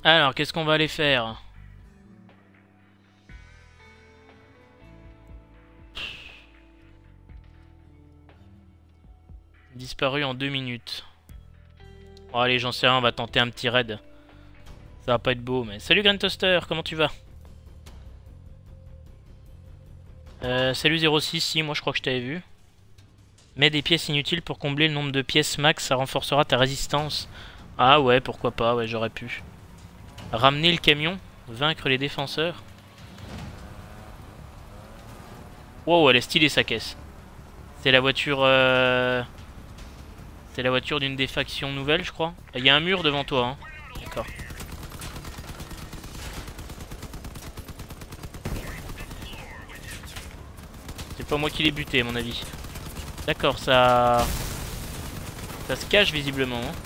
Alors, qu'est-ce qu'on va aller faire? Disparu en 2 minutes. Bon, allez, j'en sais rien, on va tenter un petit raid. Ça va pas être beau, mais... Salut Green Toaster, comment tu vas? Salut 06, si, moi je crois que je t'avais vu. Mets des pièces inutiles pour combler le nombre de pièces max, ça renforcera ta résistance. Ah ouais, pourquoi pas, ouais, j'aurais pu. Ramener le camion, vaincre les défenseurs. Wow, elle est stylée sa caisse. C'est la voiture... C'est la voiture d'une des factions nouvelles, je crois. Il y a un mur devant toi, hein. D'accord. C'est pas moi qui l'ai buté, à mon avis. D'accord, ça... Ça se cache visiblement, hein.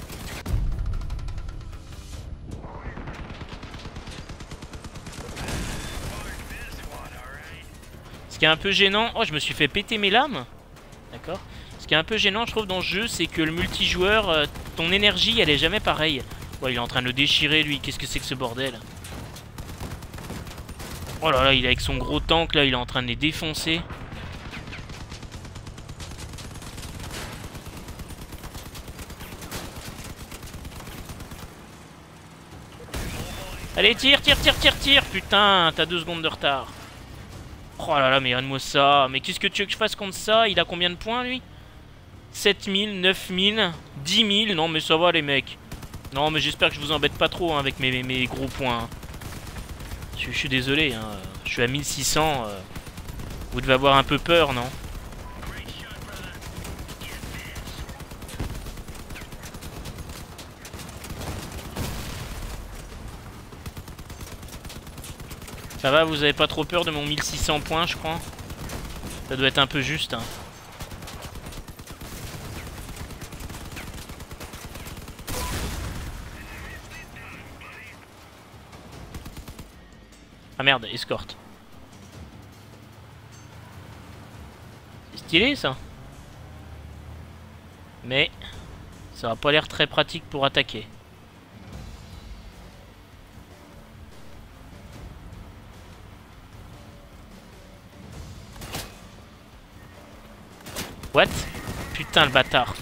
Ce qui est un peu gênant... Oh, je me suis fait péter mes lames. D'accord. Ce qui est un peu gênant, je trouve, dans ce jeu, c'est que le multijoueur, ton énergie, elle est jamais pareille. Ouais, il est en train de le déchirer, lui. Qu'est-ce que c'est que ce bordel? Oh là là, il est avec son gros tank, là, il est en train de les défoncer. Allez, tire, tire, tire, tire, tire. Putain, t'as 2 secondes de retard. Oh là là, mais regarde-moi ça. Mais qu'est-ce que tu veux que je fasse contre ça? Il a combien de points, lui? 7000, 9000, 10 000. Non, mais ça va, les mecs. Non, mais j'espère que je vous embête pas trop, hein, avec mes gros points. Je suis désolé, hein. Je suis à 1600. Vous devez avoir un peu peur, non? Ça va, vous avez pas trop peur de mon 1600 points, je crois? Ça doit être un peu juste, hein. Ah merde, escorte. C'est stylé, ça. Mais ça va pas l'air très pratique pour attaquer. What? Putain, le bâtard.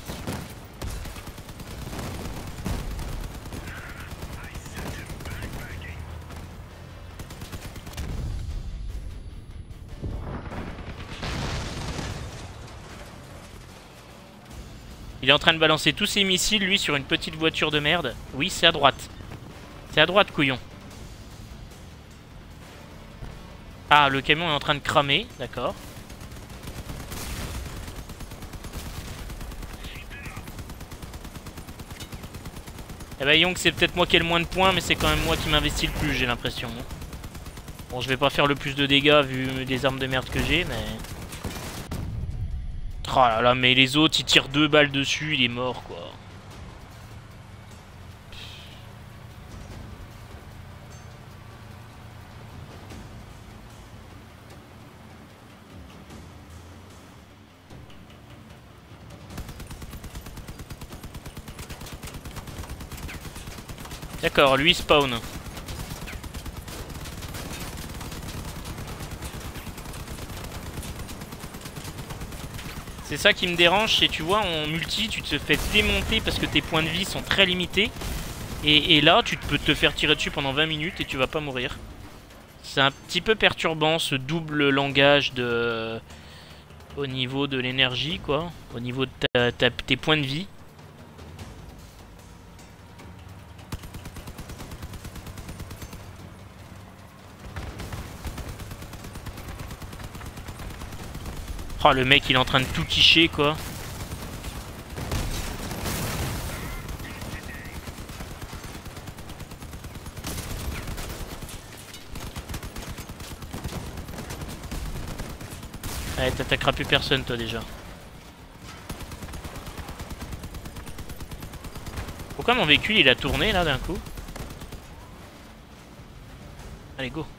Il est en train de balancer tous ses missiles, lui, sur une petite voiture de merde. Oui, c'est à droite. C'est à droite, couillon. Ah, le camion est en train de cramer, d'accord. Eh ben, Young, c'est peut-être moi qui ai le moins de points, mais c'est quand même moi qui m'investis le plus, j'ai l'impression. Bon, je vais pas faire le plus de dégâts vu les armes de merde que j'ai, mais... Oh là là, mais les autres, ils tirent 2 balles dessus, il est mort, quoi. D'accord, lui spawn. C'est ça qui me dérange, c'est tu vois en multi tu te fais démonter parce que tes points de vie sont très limités. Et là tu peux te faire tirer dessus pendant 20 minutes et tu vas pas mourir. C'est un petit peu perturbant ce double langage de... Au niveau de l'énergie quoi. Au niveau de tes points de vie. Oh le mec il est en train de tout quicher quoi. Allez t'attaqueras plus personne toi déjà. Pourquoi mon véhicule il a tourné là d'un coup? Allez go.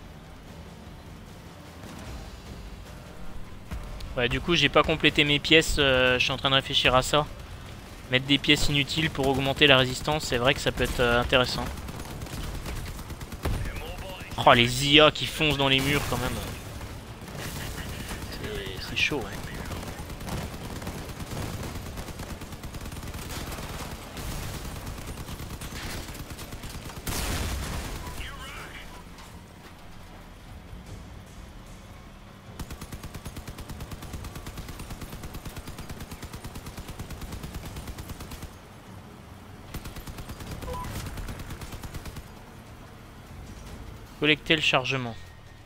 Ouais, du coup, j'ai pas complété mes pièces. Je suis en train de réfléchir à ça. Mettre des pièces inutiles pour augmenter la résistance, c'est vrai que ça peut être intéressant. Oh, les IA qui foncent dans les murs quand même. C'est chaud, hein. Collecter le chargement.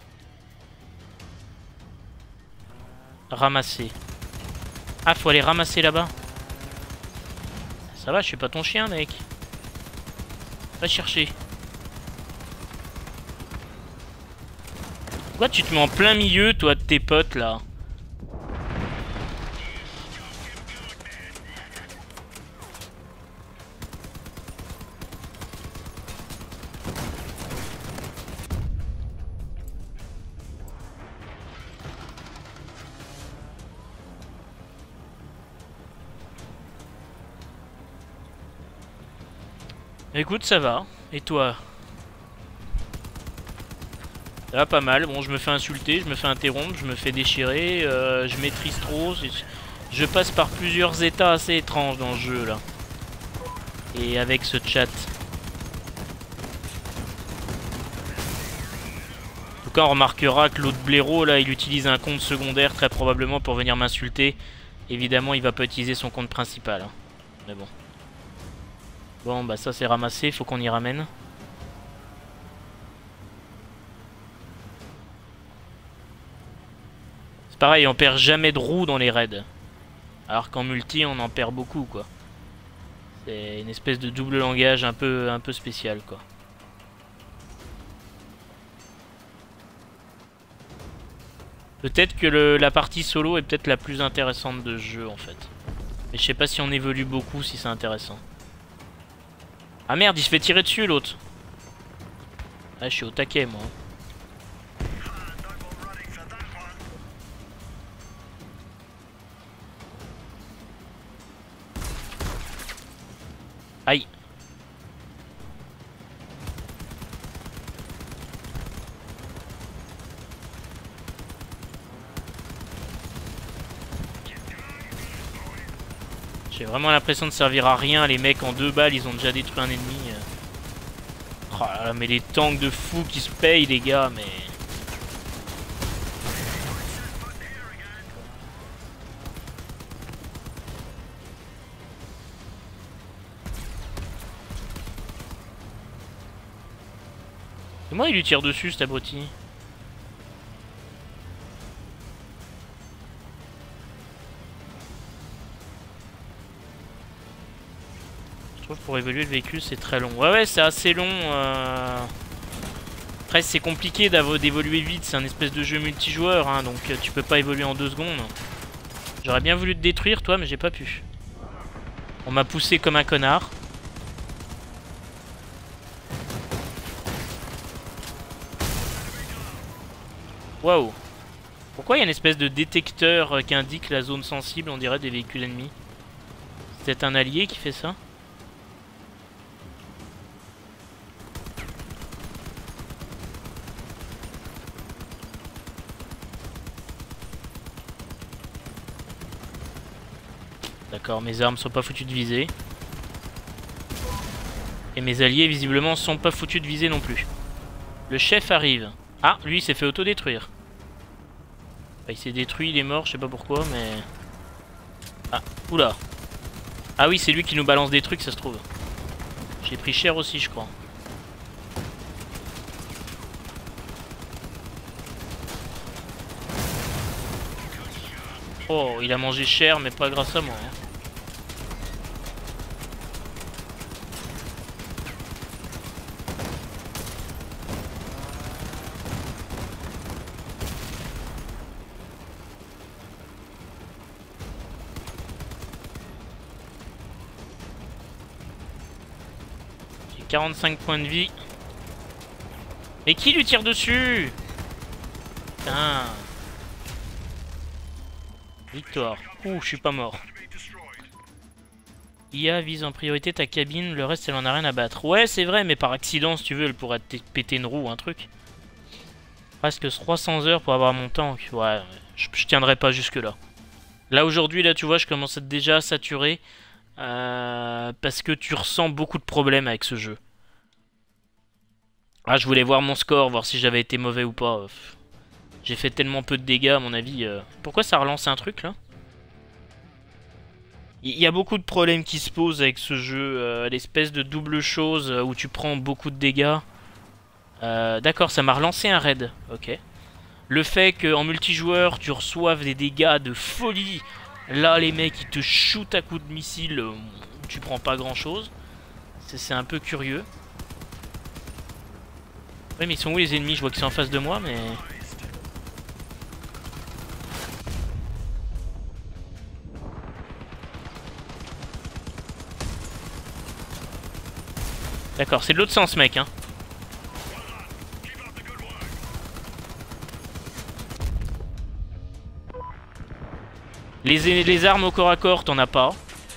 Ramasser. Ah, faut aller ramasser là-bas. Ça va, je suis pas ton chien, mec. Va chercher. Pourquoi tu te mets en plein milieu, toi, de tes potes, là? Écoute, ça va. Et toi? Ça va pas mal. Bon, je me fais insulter, je me fais interrompre, je me fais déchirer, je maîtrise trop. Je passe par plusieurs états assez étranges dans le jeu, là. Et avec ce chat. En tout cas, on remarquera que l'autre blaireau, là, il utilise un compte secondaire, très probablement, pour venir m'insulter. Évidemment, il va pas utiliser son compte principal. Hein. Mais bon. Bon, bah ça c'est ramassé, faut qu'on y ramène. C'est pareil, on perd jamais de roues dans les raids. Alors qu'en multi, on en perd beaucoup, quoi. C'est une espèce de double langage un peu spécial, quoi. Peut-être que la partie solo est peut-être la plus intéressante de ce jeu, en fait. Mais je sais pas si on évolue beaucoup, si c'est intéressant. Ah merde, il se fait tirer dessus l'autre. Ah, je suis au taquet moi. Aïe. J'ai vraiment l'impression de servir à rien. Les mecs en 2 balles, ils ont déjà détruit un ennemi. Oh là là, mais les tanks de fous qui se payent, les gars, mais... Comment il lui tire dessus, cet abruti? Je trouve que pour évoluer le véhicule, c'est très long. Ouais, c'est assez long. Après, c'est compliqué d'évoluer vite. C'est un espèce de jeu multijoueur, hein, donc tu peux pas évoluer en 2 secondes. J'aurais bien voulu te détruire, toi, mais j'ai pas pu. On m'a poussé comme un connard. Waouh. Pourquoi il y a une espèce de détecteur qui indique la zone sensible, on dirait, des véhicules ennemis? C'est peut-être un allié qui fait ça? D'accord, mes armes sont pas foutues de viser. Et mes alliés, visiblement, sont pas foutus de viser non plus. Le chef arrive. Ah, lui, il s'est fait autodétruire. Enfin, il s'est détruit, il est mort, je sais pas pourquoi, mais... Ah, oula. Ah oui, c'est lui qui nous balance des trucs, ça se trouve. J'ai pris cher aussi, je crois. Oh, il a mangé cher, mais pas grâce à moi. Hein. J'ai 45 points de vie. Mais qui lui tire dessus? Putain. Victoire. Ouh, je suis pas mort. IA vise en priorité ta cabine, le reste elle en a rien à battre. Ouais, c'est vrai, mais par accident, si tu veux, elle pourrait te péter une roue ou un truc. Presque 300 heures pour avoir mon tank. Ouais, je tiendrai pas jusque là. Là aujourd'hui, là tu vois, je commence à être déjà saturé. Parce que tu ressens beaucoup de problèmes avec ce jeu. Ah, je voulais voir mon score, voir si j'avais été mauvais ou pas. J'ai fait tellement peu de dégâts à mon avis. Pourquoi ça relance un truc là? Il y a beaucoup de problèmes qui se posent avec ce jeu. L'espèce de double chose où tu prends beaucoup de dégâts. D'accord, ça m'a relancé un raid. Ok. Le fait qu'en multijoueur tu reçoives des dégâts de folie. Là les mecs ils te shootent à coups de missile. Tu prends pas grand chose. C'est un peu curieux. Oui mais ils sont où les ennemis? Je vois qu'ils sont en face de moi mais... D'accord, c'est de l'autre sens mec hein. Les armes au corps à corps t'en as pas.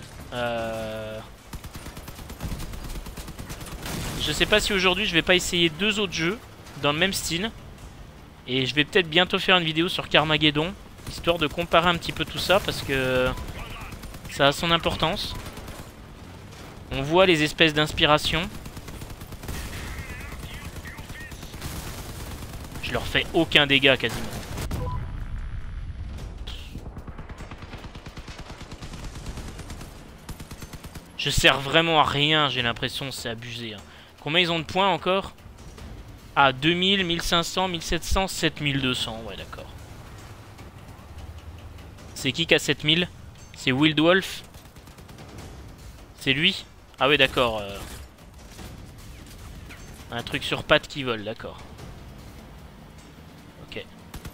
Je sais pas si aujourd'hui je vais pas essayer 2 autres jeux dans le même style. Et je vais peut-être bientôt faire une vidéo sur Carmageddon, histoire de comparer un petit peu tout ça parce que ça a son importance. On voit les espèces d'inspiration. Je leur fais aucun dégât quasiment. Je sers vraiment à rien, j'ai l'impression, c'est abusé. Hein. Combien ils ont de points encore? Ah, 2000, 1500, 1700, 7200, ouais d'accord. C'est qui a 7000? C'est Wild Wolf? C'est lui? Ah ouais d'accord. Un truc sur pattes qui vole, d'accord. Ok.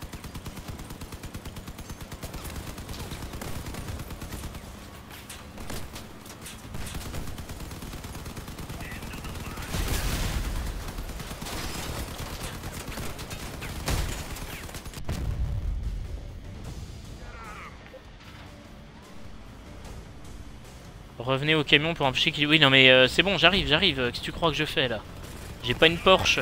Revenez au camion pour empêcher qu'il... Oui non mais c'est bon, j'arrive. Qu'est-ce que tu crois que je fais là? J'ai pas une Porsche.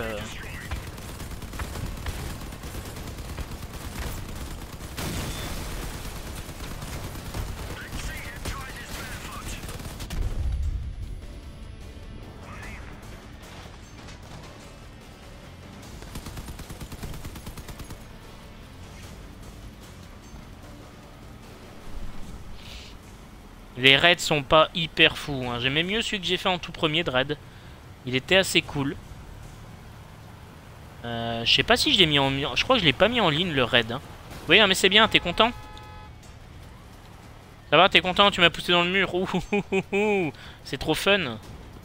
Les raids sont pas hyper fous. Hein. J'aimais mieux celui que j'ai fait en tout premier de raid. Il était assez cool. Je sais pas si je l'ai mis en... Je crois que je l'ai pas mis en ligne le raid. Hein. Oui, non, mais c'est bien, t'es content? Ça va, t'es content? Tu m'as poussé dans le mur. Ouh, c'est trop fun.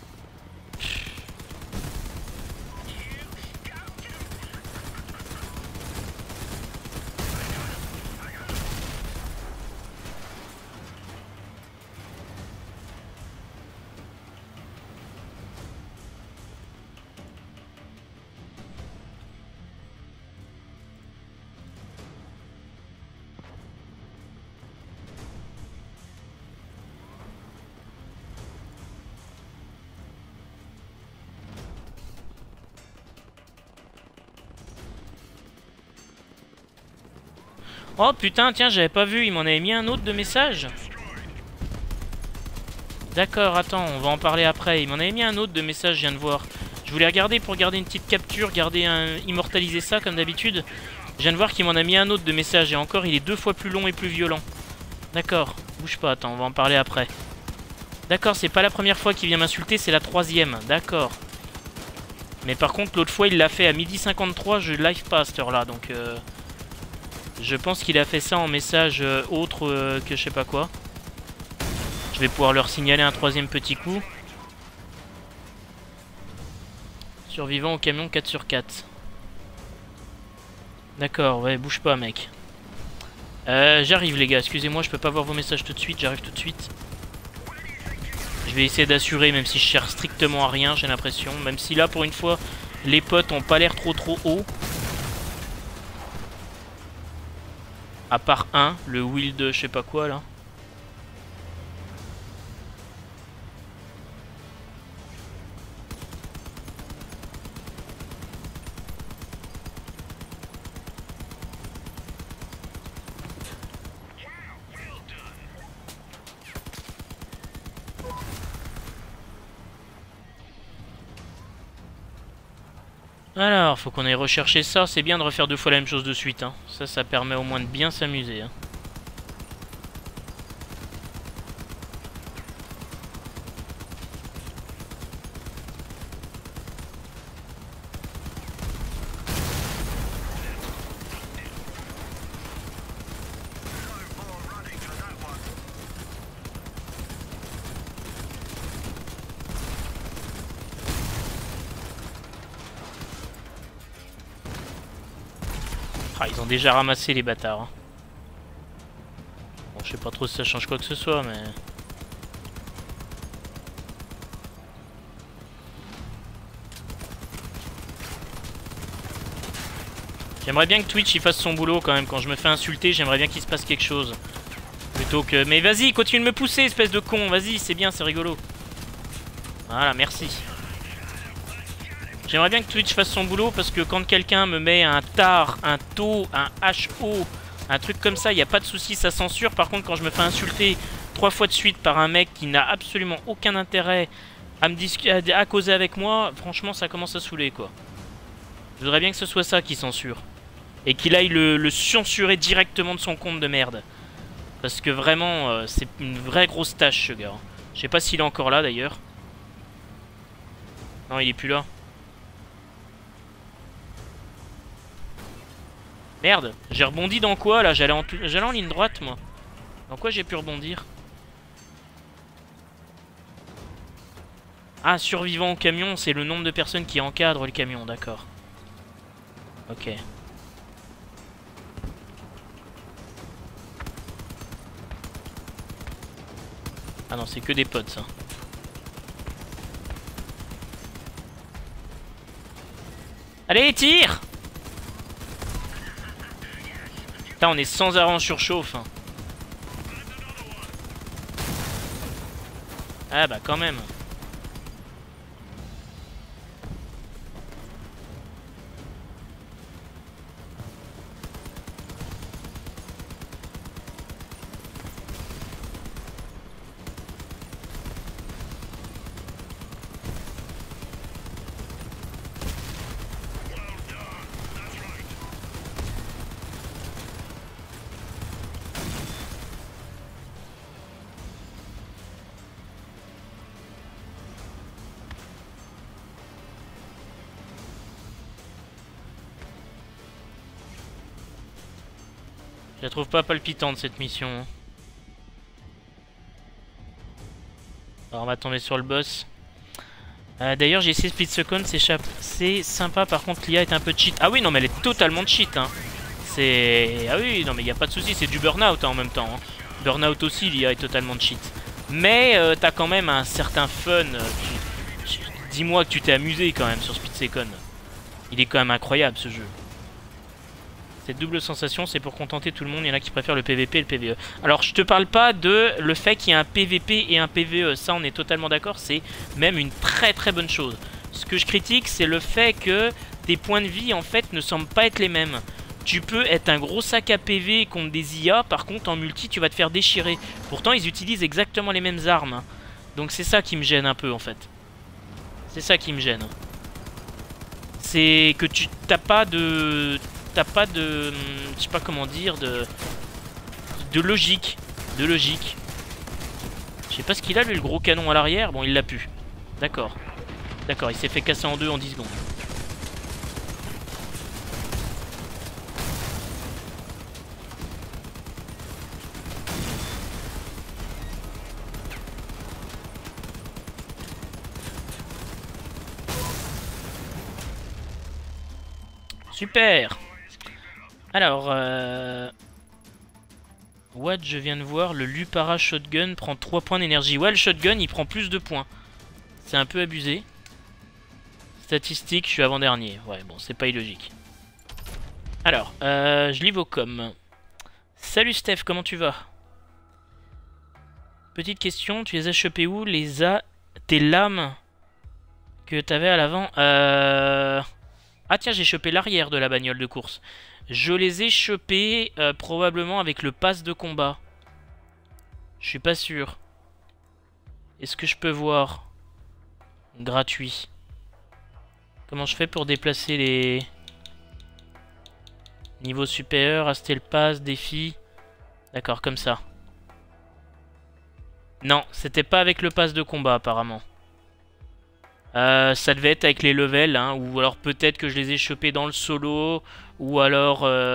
Oh putain, tiens, j'avais pas vu, il m'en avait mis un autre de message. D'accord, attends, on va en parler après. Il m'en avait mis un autre de message, je viens de voir. Je voulais regarder pour garder une petite capture, immortaliser ça comme d'habitude. Je viens de voir qu'il m'en a mis un autre de message et encore il est 2 fois plus long et plus violent. D'accord, bouge pas, attends, on va en parler après. D'accord, c'est pas la première fois qu'il vient m'insulter, c'est la 3e, d'accord. Mais par contre, l'autre fois il l'a fait à 12h53, je live pas à cette heure là, donc... Je pense qu'il a fait ça en message autre que je sais pas quoi. Je vais pouvoir leur signaler un 3e petit coup. Survivant au camion 4 sur 4. D'accord, ouais, bouge pas mec. J'arrive les gars, excusez-moi, je peux pas voir vos messages tout de suite, j'arrive tout de suite. Je vais essayer d'assurer même si je cherche strictement à rien, j'ai l'impression. Même si là pour une fois, les potes ont pas l'air trop haut. À part un, le Wild je sais pas quoi là. Alors, faut qu'on aille rechercher ça. C'est bien de refaire 2 fois la même chose de suite. Hein. Ça permet au moins de bien s'amuser. Hein. Ah, ils ont déjà ramassé les bâtards. Hein. Bon, je sais pas trop si ça change quoi que ce soit, mais... J'aimerais bien que Twitch il fasse son boulot quand même. Quand je me fais insulter, j'aimerais bien qu'il se passe quelque chose. Plutôt que... Mais vas-y, continue de me pousser, espèce de con. Vas-y, c'est bien, c'est rigolo. Voilà, merci. J'aimerais bien que Twitch fasse son boulot parce que quand quelqu'un me met un tar, un tau, un HO, un truc comme ça, il n'y a pas de souci, ça censure. Par contre, quand je me fais insulter 3 fois de suite par un mec qui n'a absolument aucun intérêt à causer avec moi, franchement, ça commence à saouler, quoi. Je voudrais bien que ce soit ça qui censure. Et qu'il aille le censurer directement de son compte de merde. Parce que vraiment, c'est une vraie grosse tâche, ce gars. Je sais pas s'il est encore là, d'ailleurs. Non, il est plus là. Merde, j'ai rebondi dans quoi là? J'allais en ligne droite moi. Dans quoi j'ai pu rebondir? Ah, survivant au camion, c'est le nombre de personnes qui encadrent le camion, d'accord. Ok. Ah non, c'est que des potes ça. Allez, tire! Putain, on est sans arrêt en surchauffe. Hein. Ah bah quand même. Je la trouve pas palpitante cette mission. Hein. Alors on va tomber sur le boss. D'ailleurs j'ai essayé Split Second, c'est sympa, par contre l'IA est un peu cheat. Ah oui non mais elle est totalement cheat hein. C'est... Ah oui non mais y a pas de souci, c'est du burn-out hein, en même temps. Hein. Burn-out aussi l'IA est totalement cheat. Mais t'as quand même un certain fun. Dis-moi que tu t'es amusé quand même sur Split Second. Il est quand même incroyable ce jeu. Cette double sensation, c'est pour contenter tout le monde. Il y en a qui préfèrent le PVP et le PVE. Alors, je te parle pas de le fait qu'il y ait un PVP et un PVE. Ça, on est totalement d'accord. C'est même une très très bonne chose. Ce que je critique, c'est le fait que tes points de vie, en fait, ne semblent pas être les mêmes. Tu peux être un gros sac à PV contre des IA. Par contre, en multi, tu vas te faire déchirer. Pourtant, ils utilisent exactement les mêmes armes. Donc, c'est ça qui me gêne un peu, en fait. C'est ça qui me gêne. C'est que tu t'as pas de... T'as pas de... Je sais pas comment dire, de logique. De logique. Je sais pas ce qu'il a lui, le gros canon à l'arrière. Bon, il l'a pu. D'accord. D'accord, il s'est fait casser en deux en 10 secondes. Super. Alors, what, je viens de voir, le Lupara Shotgun prend 3 points d'énergie. Ouais, le Shotgun, il prend plus de points. C'est un peu abusé. Statistique, je suis avant-dernier. Ouais, bon, c'est pas illogique. Alors, je lis vos coms. Salut Steph, comment tu vas? Petite question, tu les as chopés où? Tes lames que t'avais à l'avant? Ah tiens, j'ai chopé l'arrière de la bagnole de course. Je les ai chopés probablement avec le pass de combat. Je suis pas sûr. Est-ce que je peux voir? Gratuit. Comment je fais pour déplacer les... Niveau supérieur, Astel Pass, défi. D'accord, comme ça. Non, c'était pas avec le pass de combat apparemment. Ça devait être avec les levels, hein, ou alors peut-être que je les ai chopés dans le solo, ou alors...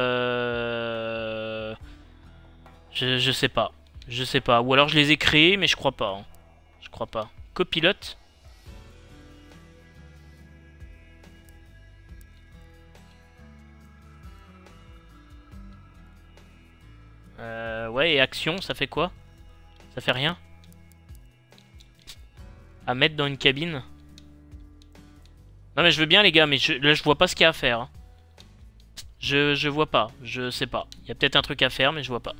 Je sais pas. Je sais pas. Ou alors je les ai créés, mais je crois pas. Hein. Je crois pas. Copilote. Ouais, et action, ça fait quoi? Ça fait rien? À mettre dans une cabine? Non mais je veux bien les gars, mais là je vois pas ce qu'il y a à faire. Hein. Je vois pas, je sais pas. Il y a peut-être un truc à faire, mais je vois pas.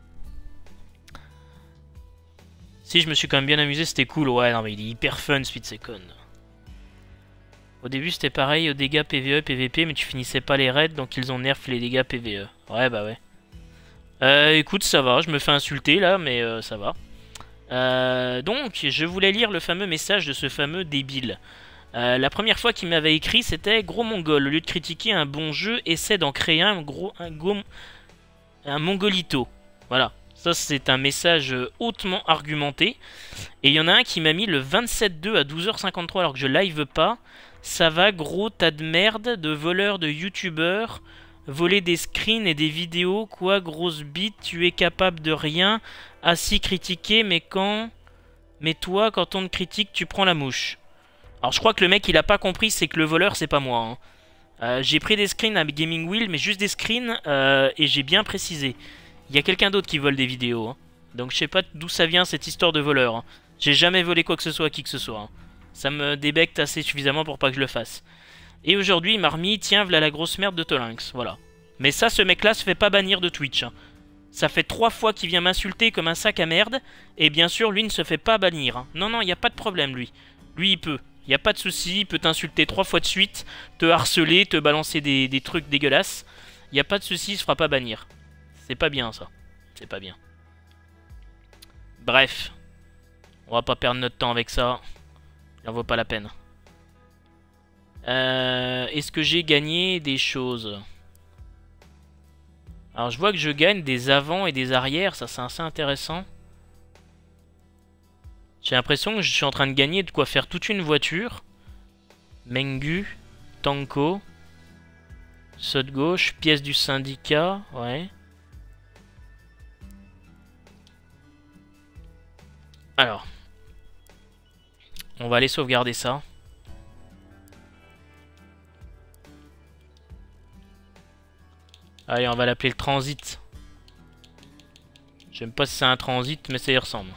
Si, je me suis quand même bien amusé, c'était cool. Ouais, non mais il est hyper fun, Speed Second. Au début c'était pareil, aux dégâts PvE, PvP, mais tu finissais pas les raids, donc ils ont nerf les dégâts PvE. Ouais, bah ouais. Écoute, ça va, je me fais insulter là, mais ça va. Donc, je voulais lire le fameux message de ce fameux débile. La première fois qu'il m'avait écrit, c'était Gros Mongol. Au lieu de critiquer un bon jeu, essaie d'en créer un mongolito. Voilà. Ça, c'est un message hautement argumenté. Et il y en a un qui m'a mis le 27-2 à 12h53 alors que je live pas. Ça va, gros, tas de merde, de voleurs, de youtubeurs. Voler des screens et des vidéos. Quoi, grosse bite, tu es capable de rien. Assis critiquer, mais toi, quand on te critique, tu prends la mouche. Alors je crois que le mec il a pas compris, c'est que le voleur c'est pas moi. Hein. J'ai pris des screens avec Gaming Wheel, mais juste des screens, et j'ai bien précisé. Il y a quelqu'un d'autre qui vole des vidéos. Hein. Donc je sais pas d'où ça vient cette histoire de voleur. Hein. J'ai jamais volé quoi que ce soit à qui que ce soit. Hein. Ça me débecte assez suffisamment pour pas que je le fasse. Et aujourd'hui il m'a remis, tiens, voilà la grosse merde de Tolinx. Voilà. Mais ça, ce mec là se fait pas bannir de Twitch. Hein. Ça fait 3 fois qu'il vient m'insulter comme un sac à merde. Et bien sûr, lui ne se fait pas bannir. Hein. Non, non, il n'y a pas de problème, lui. Lui, il peut. Il n'y a pas de souci. Il peut t'insulter 3 fois de suite, te harceler, te balancer des trucs dégueulasses. Il n'y a pas de souci, il se fera pas bannir. C'est pas bien, ça. C'est pas bien. Bref. On va pas perdre notre temps avec ça. Ça vaut pas la peine. Est-ce que j'ai gagné des choses ? Alors je vois que je gagne des avants et des arrières, ça c'est assez intéressant. J'ai l'impression que je suis en train de gagner de quoi faire toute une voiture. Mengu, Tanko, saut de gauche, pièce du syndicat, ouais. Alors, on va aller sauvegarder ça. Allez, on va l'appeler le transit. J'aime pas si c'est un transit, mais ça y ressemble.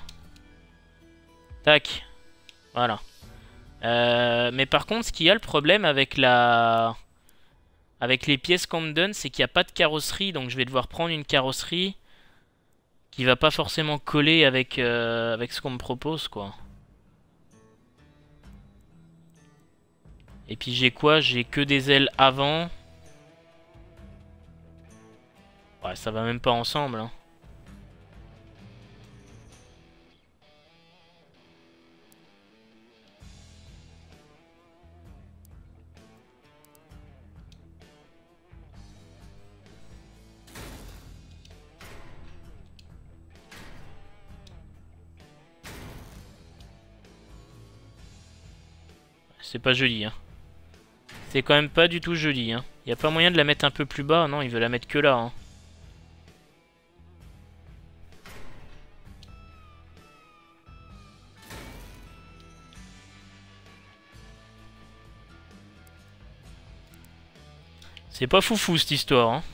Tac. Voilà. Mais par contre, ce qu'il y a le problème avec avec les pièces qu'on me donne, c'est qu'il n'y a pas de carrosserie. Donc je vais devoir prendre une carrosserie qui va pas forcément coller avec, avec ce qu'on me propose, quoi. Et puis j'ai quoi? J'ai que des ailes avant. Ouais, ça va même pas ensemble, hein. C'est pas joli, hein. C'est quand même pas du tout joli, hein. Y a pas moyen de la mettre un peu plus bas? Non, il veut la mettre que là, hein. C'est pas foufou cette histoire, hein.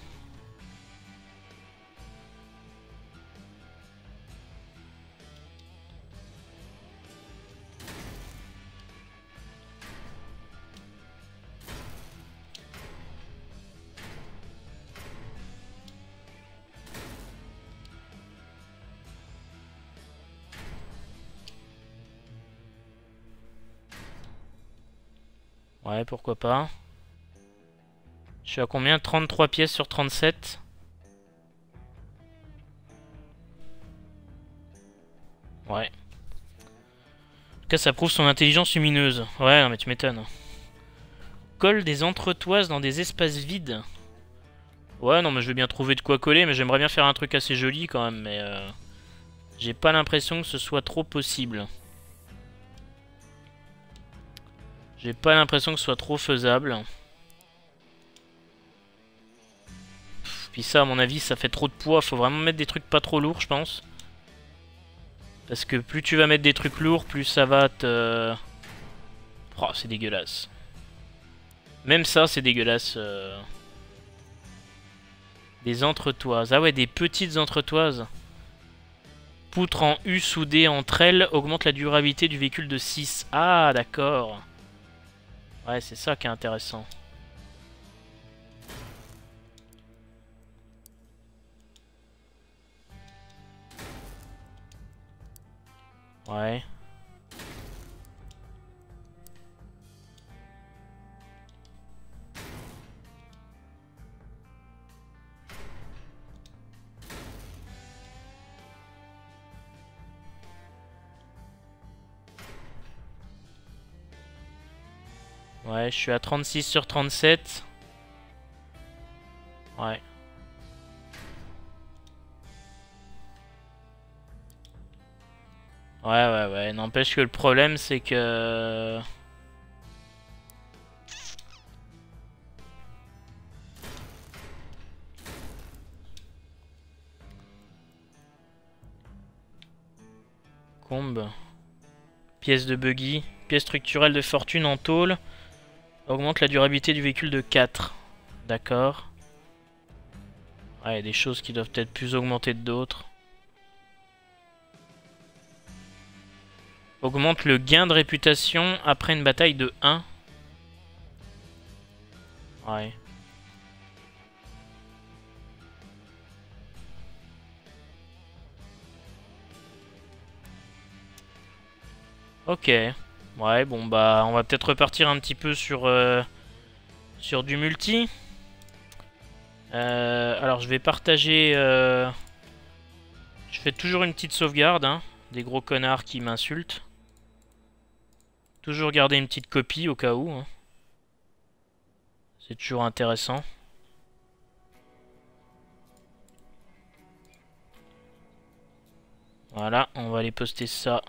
Ouais, pourquoi pas. Je suis à combien? 33 pièces sur 37. Ouais. En tout cas, ça prouve son intelligence lumineuse. Ouais, non, mais tu m'étonnes. Colle des entretoises dans des espaces vides. Ouais, non, mais je veux bien trouver de quoi coller, mais j'aimerais bien faire un truc assez joli quand même, mais j'ai pas l'impression que ce soit trop possible. J'ai pas l'impression que ce soit trop faisable. Puis ça, à mon avis, ça fait trop de poids. Faut vraiment mettre des trucs pas trop lourds, je pense. Parce que plus tu vas mettre des trucs lourds, plus ça va te... Oh, c'est dégueulasse. Même ça, c'est dégueulasse. Des entretoises. Ah ouais, des petites entretoises. Poutres en U soudées entre elles augmente la durabilité du véhicule de 6. Ah, d'accord. Ouais, c'est ça qui est intéressant. Ouais. Ouais, je suis à 36 sur 37. Ouais. Ouais. N'empêche que le problème, c'est que... Combe. Pièce de buggy. Pièce structurelle de fortune en tôle. Augmente la durabilité du véhicule de 4. D'accord. Ouais, il y a des choses qui doivent être plus augmentées que d'autres. Augmente le gain de réputation après une bataille de 1. Ouais. Ok. Ouais, bon bah on va peut-être repartir un petit peu sur du multi. Alors je vais partager... Je fais toujours une petite sauvegarde, hein, des gros connards qui m'insultent. Toujours garder une petite copie au cas où. Hein. C'est toujours intéressant. Voilà, on va aller poster ça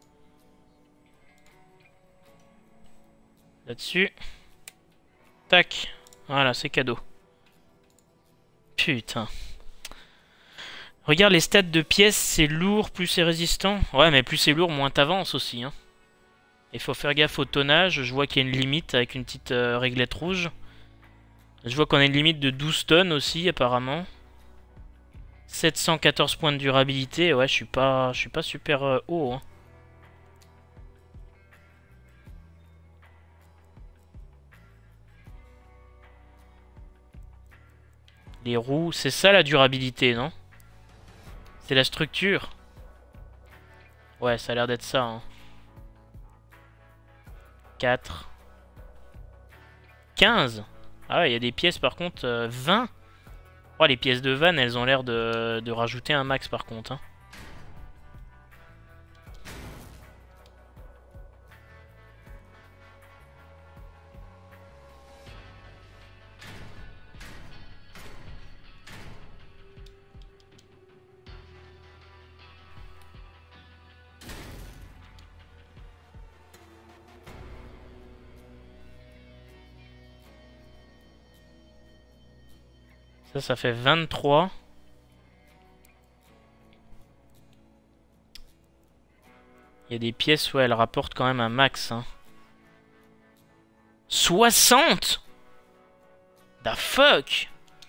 là-dessus. Tac. Voilà, c'est cadeau. Putain. Regarde les stats de pièces, c'est lourd, plus c'est résistant. Ouais, mais plus c'est lourd, moins t'avances aussi. Hein. Il faut faire gaffe au tonnage. Je vois qu'il y a une limite avec une petite réglette rouge. Je vois qu'on a une limite de 12 tonnes aussi, apparemment. 714 points de durabilité. Ouais, je suis pas super haut. Hein. Les roues, c'est ça la durabilité, non? C'est la structure. Ouais, ça a l'air d'être ça. Hein. 4. 15. Ah ouais, il y a des pièces par contre. 20. Oh, les pièces de vanne, elles ont l'air de rajouter un max par contre. Hein. Ça fait 23. Il y a des pièces où elles rapportent quand même un max. Hein. 60 ? The fuck ?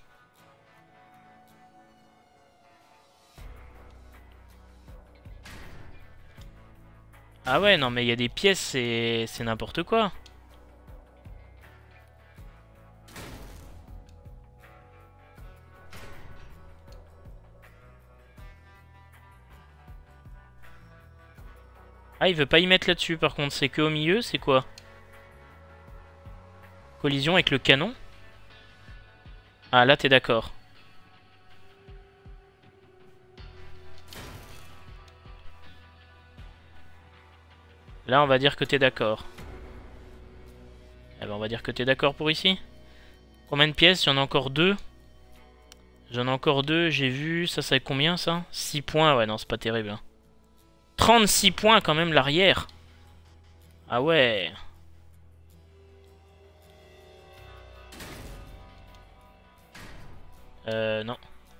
Ah ouais, non mais il y a des pièces, c'est n'importe quoi. Ah, il veut pas y mettre là-dessus par contre, c'est que au milieu, c'est quoi? Collision avec le canon? Ah, là t'es d'accord. Là on va dire que t'es d'accord. Eh ben, on va dire que t'es d'accord pour ici. Combien de pièces? J'en ai encore 2. J'en ai encore 2, j'ai vu. Ça fait combien ça? 6 points, ouais, non, c'est pas terrible. Hein. 36 points quand même l'arrière. Ah ouais. Non.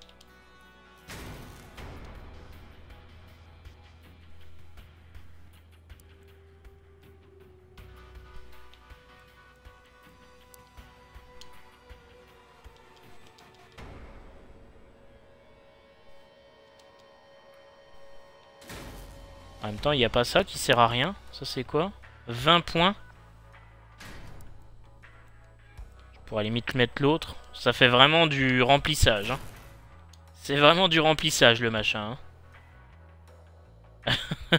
En même temps, il n'y a pas ça qui sert à rien. Ça, c'est quoi? 20 points. Je pourrais limite mettre l'autre. Ça fait vraiment du remplissage. Hein. C'est vraiment du remplissage, le machin. Hein.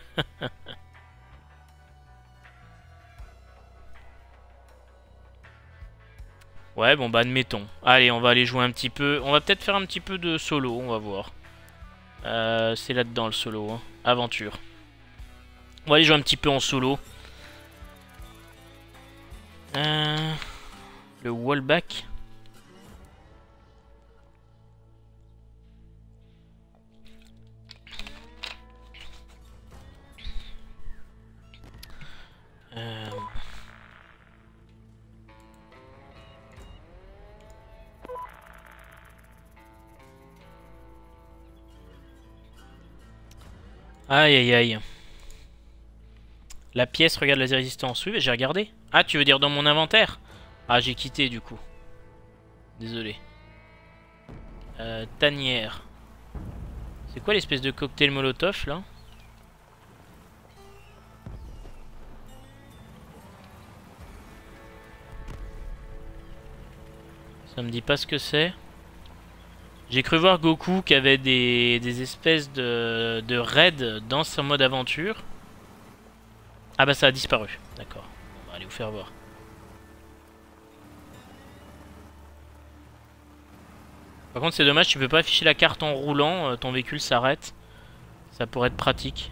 Ouais, bon, bah, admettons. Allez, on va aller jouer un petit peu. On va peut-être faire un petit peu de solo, on va voir. C'est là-dedans, le solo. Hein. Aventure. On va aller jouer un petit peu en solo. Le wallback. Aïe aïe aïe. La pièce regarde la résistance. Oui, mais j'ai regardé. Ah, tu veux dire dans mon inventaire? Ah, j'ai quitté du coup. Désolé. Tanière. C'est quoi l'espèce de cocktail molotov là? Ça me dit pas ce que c'est. J'ai cru voir Goku qui avait des espèces de raids dans son mode aventure. Ah bah ça a disparu. D'accord. On va aller vous faire voir. Par contre c'est dommage, tu peux pas afficher la carte en roulant, ton véhicule s'arrête. Ça pourrait être pratique.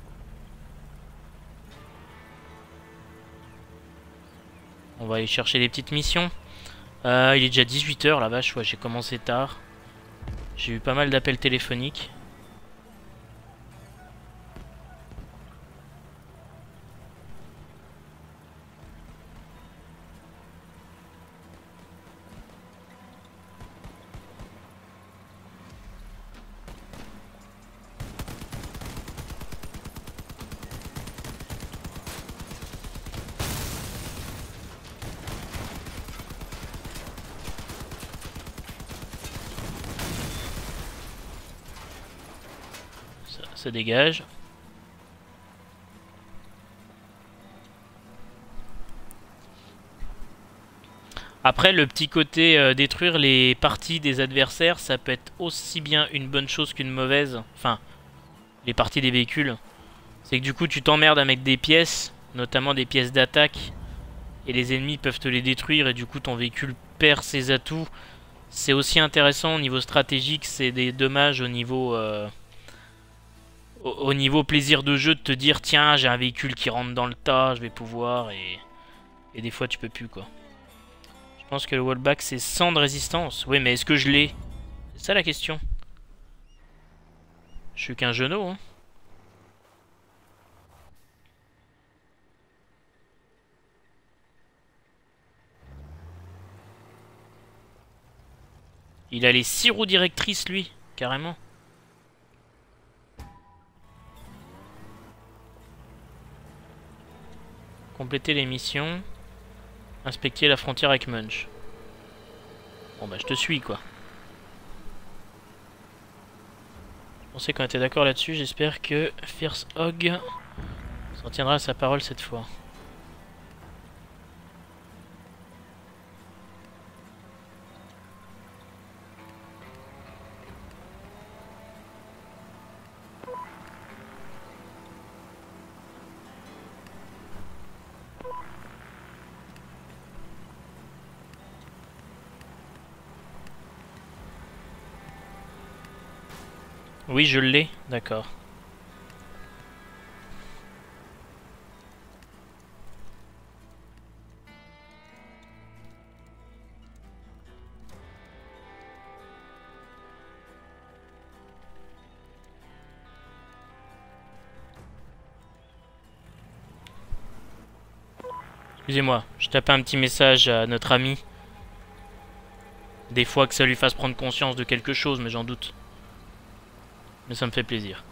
On va aller chercher les petites missions. Il est déjà 18 h, la vache, ouais, j'ai commencé tard. J'ai eu pas mal d'appels téléphoniques. Ça dégage. Après, le petit côté détruire les parties des adversaires, ça peut être aussi bien une bonne chose qu'une mauvaise. Enfin, les parties des véhicules. C'est que du coup, tu t'emmerdes avec des pièces, notamment des pièces d'attaque. Et les ennemis peuvent te les détruire et du coup, ton véhicule perd ses atouts. C'est aussi intéressant au niveau stratégique, c'est des dommages au niveau... au niveau plaisir de jeu de te dire tiens j'ai un véhicule qui rentre dans le tas, je vais pouvoir et des fois tu peux plus quoi. Je pense que le wallback c'est 100 de résistance. Oui mais est-ce que je l'ai? C'est ça la question. Je suis qu'un genou hein. Il a les 6 roues directrices lui, carrément. Compléter les missions. Inspecter la frontière avec Munch. Bon bah je te suis quoi. Je pensais qu'on était d'accord là-dessus, j'espère que Fierce Hog s'en tiendra à sa parole cette fois. Oui je l'ai, d'accord. Excusez-moi, je tapais un petit message à notre ami. Des fois que ça lui fasse prendre conscience de quelque chose, mais j'en doute. Mais ça me fait plaisir.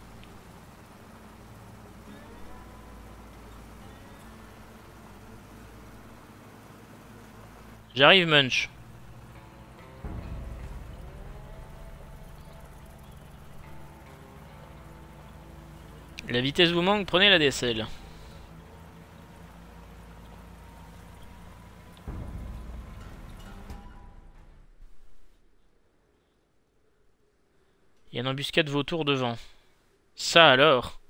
J'arrive, Munch. La vitesse vous manque, prenez la DSL. Il y a une embuscade vautour devant. Ça alors.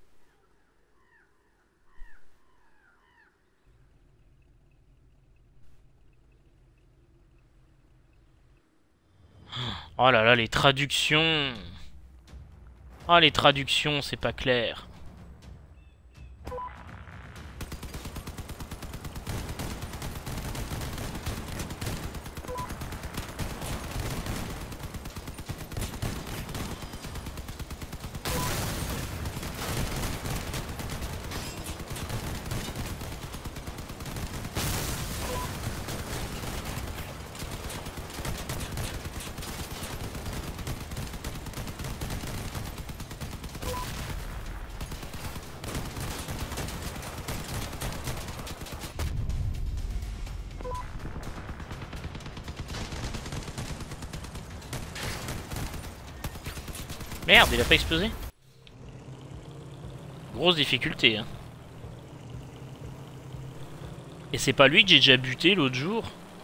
Oh là là, les traductions. Ah, les traductions, c'est pas clair. Merde, il a pas explosé. Grosse difficulté, hein. Et c'est pas lui que j'ai déjà buté l'autre jour?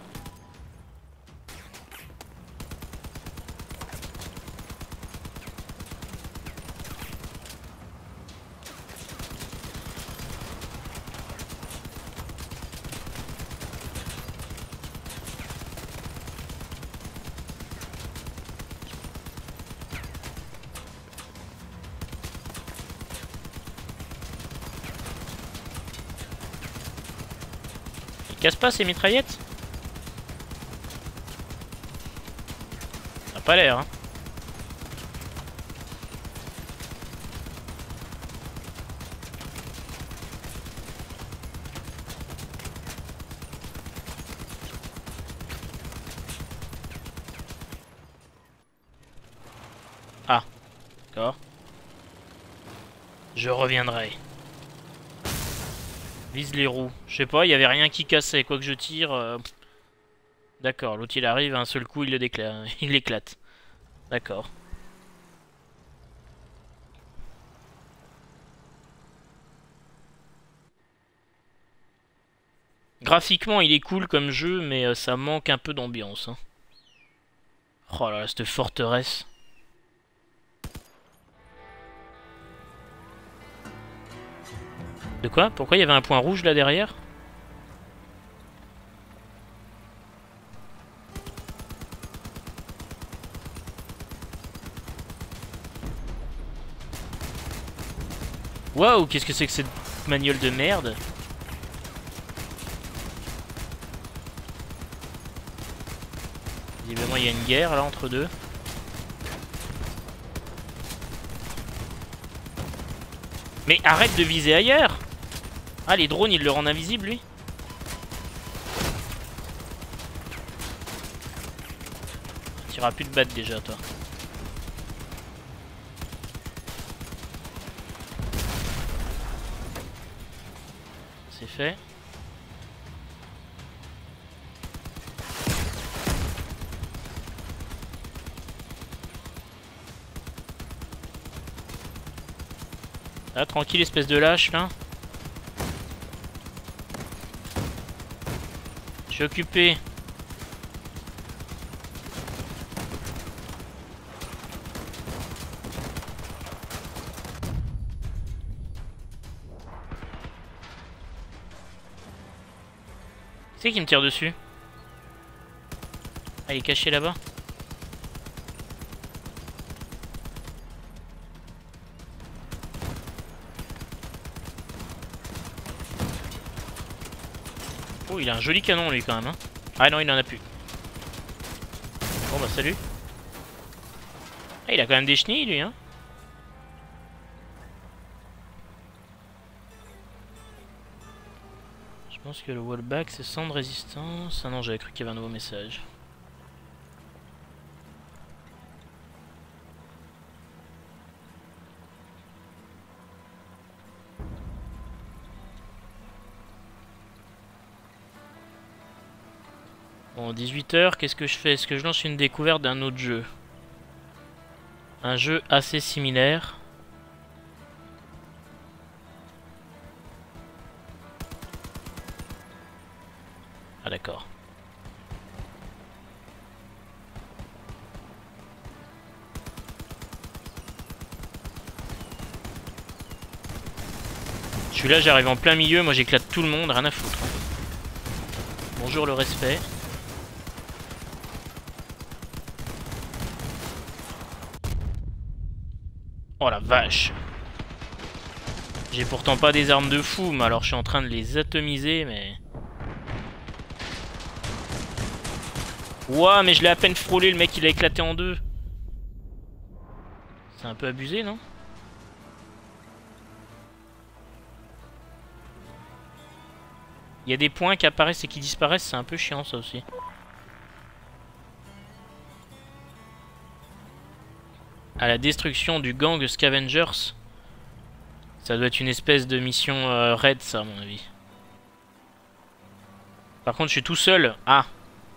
Il casse pas ces mitraillettes? Ça a pas l'air, hein. Ah, d'accord. Je reviendrai. Vise les roues. Je sais pas, il y avait rien qui cassait. Quoi que je tire... D'accord, l'autre il arrive, à un seul coup il le déclare. Il éclate. D'accord. Graphiquement il est cool comme jeu, mais ça manque un peu d'ambiance, hein. Oh là là, cette forteresse. De quoi? Pourquoi il y avait un point rouge là derrière? Waouh, qu'est-ce que c'est que cette maniole de merde? Visiblement il y a une guerre là entre deux. Mais arrête de viser ailleurs! Ah, les drones ils le rendent invisible lui? Tu iras plus de battre déjà toi. C'est fait. Ah, tranquille, espèce de lâche là. Je suis occupé. C'est qui me tire dessus? Ah, il est caché là-bas. Oh, il a un joli canon lui quand même, hein. Ah non, il en a plus. Bon bah salut. Ah, il a quand même des chenilles lui, hein. Je pense que le wallback c'est sans de résistance. Ah non, j'avais cru qu'il y avait un nouveau message. Bon, 18 h, qu'est-ce que je fais? Est-ce que je lance une découverte d'un autre jeu? Un jeu assez similaire. Ah d'accord. Celui-là, j'arrive en plein milieu, moi j'éclate tout le monde, rien à foutre. Bonjour le respect. Oh la vache. J'ai pourtant pas des armes de fou, mais alors je suis en train de les atomiser, mais... Ouah, mais je l'ai à peine frôlé, le mec il a éclaté en deux. C'est un peu abusé, non? Il y a des points qui apparaissent et qui disparaissent, c'est un peu chiant ça aussi. À la destruction du gang Scavengers. Ça doit être une espèce de mission raid ça à mon avis. Par contre je suis tout seul. Ah.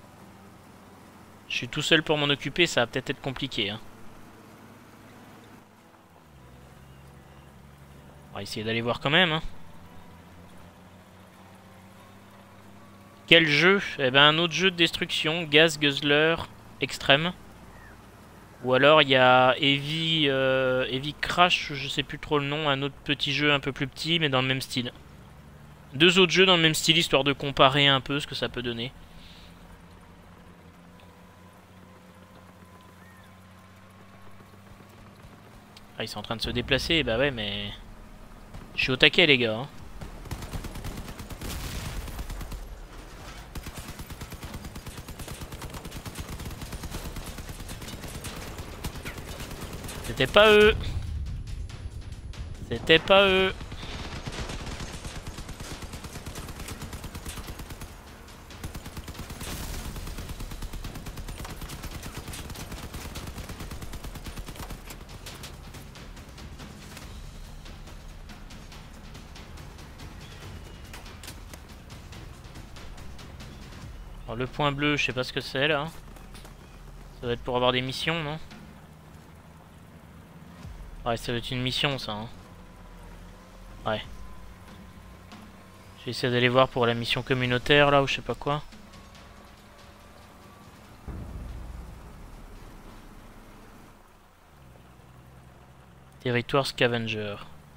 Je suis tout seul pour m'en occuper, ça va peut-être être compliqué. Hein. On va essayer d'aller voir quand même. Hein. Quel jeu? Eh ben un autre jeu de destruction, Gas Guzzler Extreme. Ou alors il y a Heavy Crash, je sais plus trop le nom, un autre petit jeu un peu plus petit mais dans le même style. Deux autres jeux dans le même style histoire de comparer un peu ce que ça peut donner. Ah, ils sont en train de se déplacer, bah ouais mais... Je suis au taquet les gars. Hein. C'était pas eux. C'était pas eux. Alors, le point bleu, je sais pas ce que c'est là. Ça doit être pour avoir des missions, non? Ouais, ça doit être une mission ça. Hein. Ouais. Je vais essayer d'aller voir pour la mission communautaire là ou je sais pas quoi. Territoire Scavenger.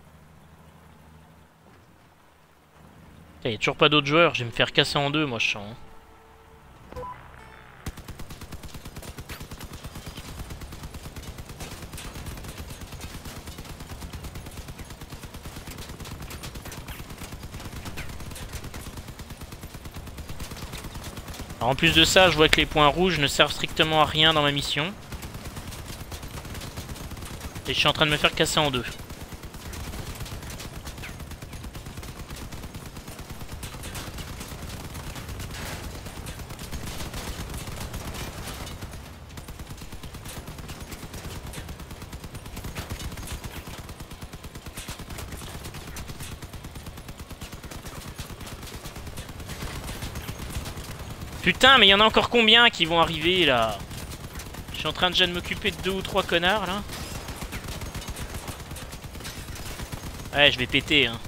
Il y a toujours pas d'autres joueurs, je vais me faire casser en deux moi je sens. Hein. Alors en plus de ça, je vois que les points rouges ne servent strictement à rien dans ma mission. Et je suis en train de me faire casser en deux. Putain, mais il y en a encore combien qui vont arriver là? Je suis en train déjà de m'occuper de 2 ou 3 connards là. Ouais, je vais péter hein.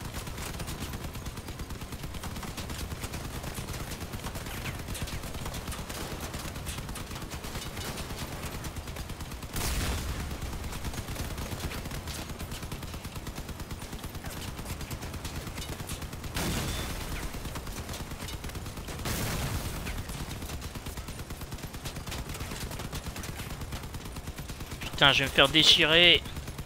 Putain, je vais me faire déchirer.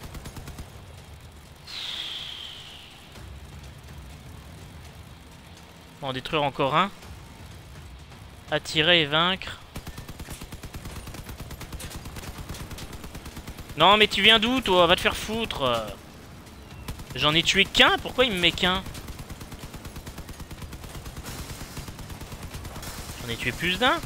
On va en détruire encore un. Attirer et vaincre. Non mais tu viens d'où toi? Va te faire foutre. J'en ai tué qu'un, pourquoi il me met qu'un? On est tué plus d'un.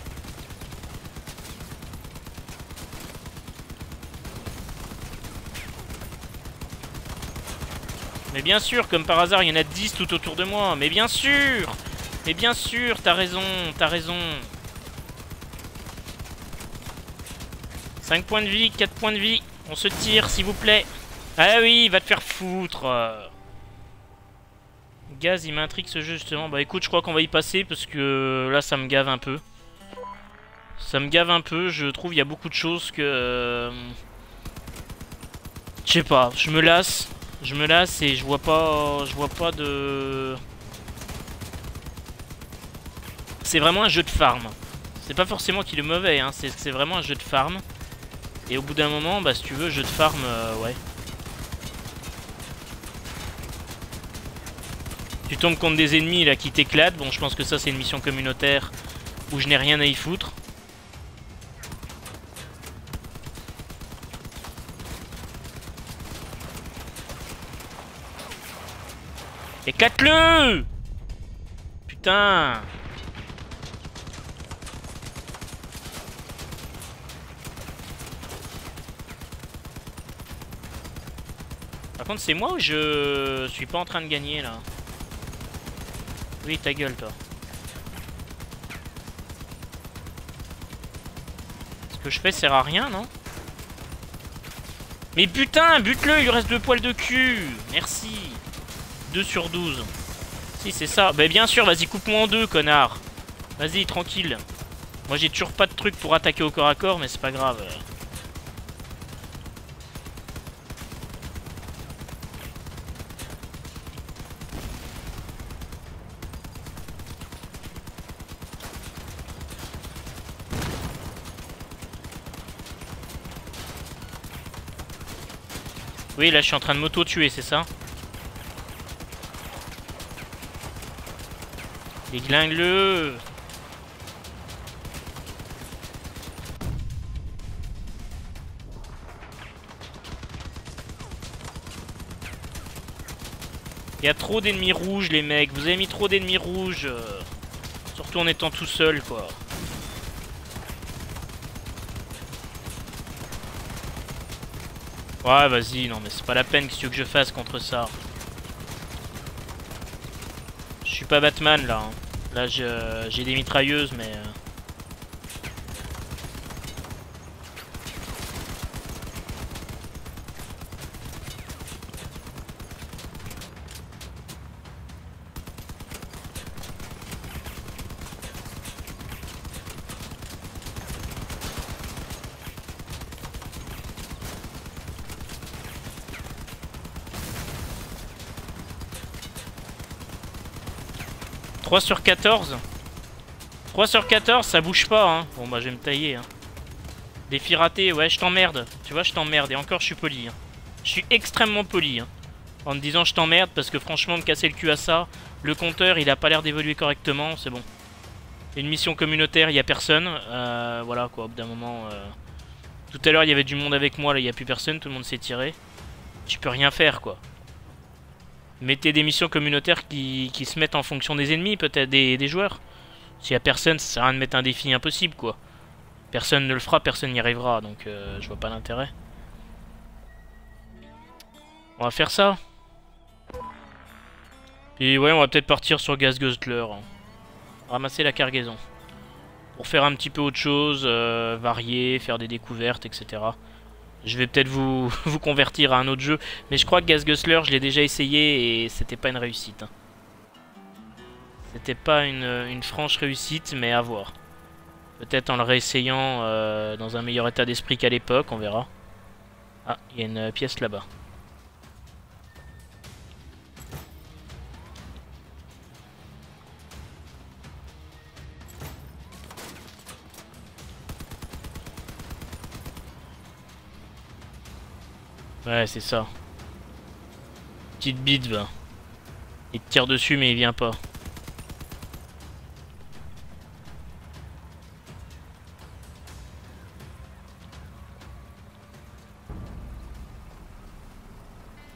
Mais bien sûr, comme par hasard, il y en a 10 tout autour de moi. Mais bien sûr! Mais bien sûr, t'as raison, t'as raison. 5 points de vie, 4 points de vie. On se tire, s'il vous plaît. Ah oui, va te faire foutre. Gaz, il m'intrigue ce jeu, justement. Bah écoute, je crois qu'on va y passer, parce que là, ça me gave un peu. Ça me gave un peu, je trouve il y a beaucoup de choses que... Je sais pas, je me lasse. Je me lasse et je vois pas de... C'est vraiment un jeu de farm. C'est pas forcément qu'il est mauvais, hein. C'est vraiment un jeu de farm. Et au bout d'un moment, bah si tu veux, jeu de farm, ouais. Tu tombes contre des ennemis là qui t'éclatent. Bon, je pense que ça c'est une mission communautaire où je n'ai rien à y foutre. Éclate-le! Putain! Par contre, c'est moi ou je suis pas en train de gagner là? Oui, ta gueule, toi. Ce que je fais sert à rien, non? Mais putain, bute-le, il lui reste 2 poils de cul. Merci. 2 sur 12. Si, c'est ça. Bah bien sûr, vas-y, coupe-moi en deux, connard. Vas-y, tranquille. Moi, j'ai toujours pas de truc pour attaquer au corps à corps, mais c'est pas grave. Oui, là, je suis en train de m'auto-tuer, c'est ça? Déglingue-le! Il y a trop d'ennemis rouges, les mecs. Vous avez mis trop d'ennemis rouges. Surtout en étant tout seul, quoi. Ouais, vas-y. Non, mais c'est pas la peine. Qu'est-ce que tu veux que je fasse contre ça? Je suis pas Batman, là. Hein. Là, j'ai des mitrailleuses, mais... 3 sur 14. 3 sur 14, ça bouge pas, hein. Bon, bah, je vais me tailler, hein. Défi raté, ouais, je t'emmerde. Tu vois, je t'emmerde. Et encore, je suis poli. Hein. Je suis extrêmement poli. Hein. En me disant, je t'emmerde, parce que franchement, me casser le cul à ça, le compteur, il a pas l'air d'évoluer correctement. C'est bon. Une mission communautaire, il y a personne. Voilà, quoi, au bout d'un moment... Tout à l'heure, il y avait du monde avec moi, là, il n'y a plus personne. Tout le monde s'est tiré. Tu peux rien faire, quoi. Mettez des missions communautaires qui se mettent en fonction des ennemis, peut-être des joueurs. S'il y a personne, ça sert à rien de mettre un défi impossible, quoi. Personne ne le fera, personne n'y arrivera, donc je vois pas l'intérêt. On va faire ça. Et ouais, on va peut-être partir sur Gas Guzzler. Hein. Ramasser la cargaison. Pour faire un petit peu autre chose, varier, faire des découvertes, etc. Je vais peut-être vous, vous convertir à un autre jeu. Mais je crois que Gas Guzzler, je l'ai déjà essayé et c'était pas une réussite. Hein. C'était pas une franche réussite, mais à voir. Peut-être en le réessayant dans un meilleur état d'esprit qu'à l'époque, on verra. Ah, il y a une pièce là-bas. Ouais, c'est ça. Petite bite, va. Il te tire dessus, mais il vient pas.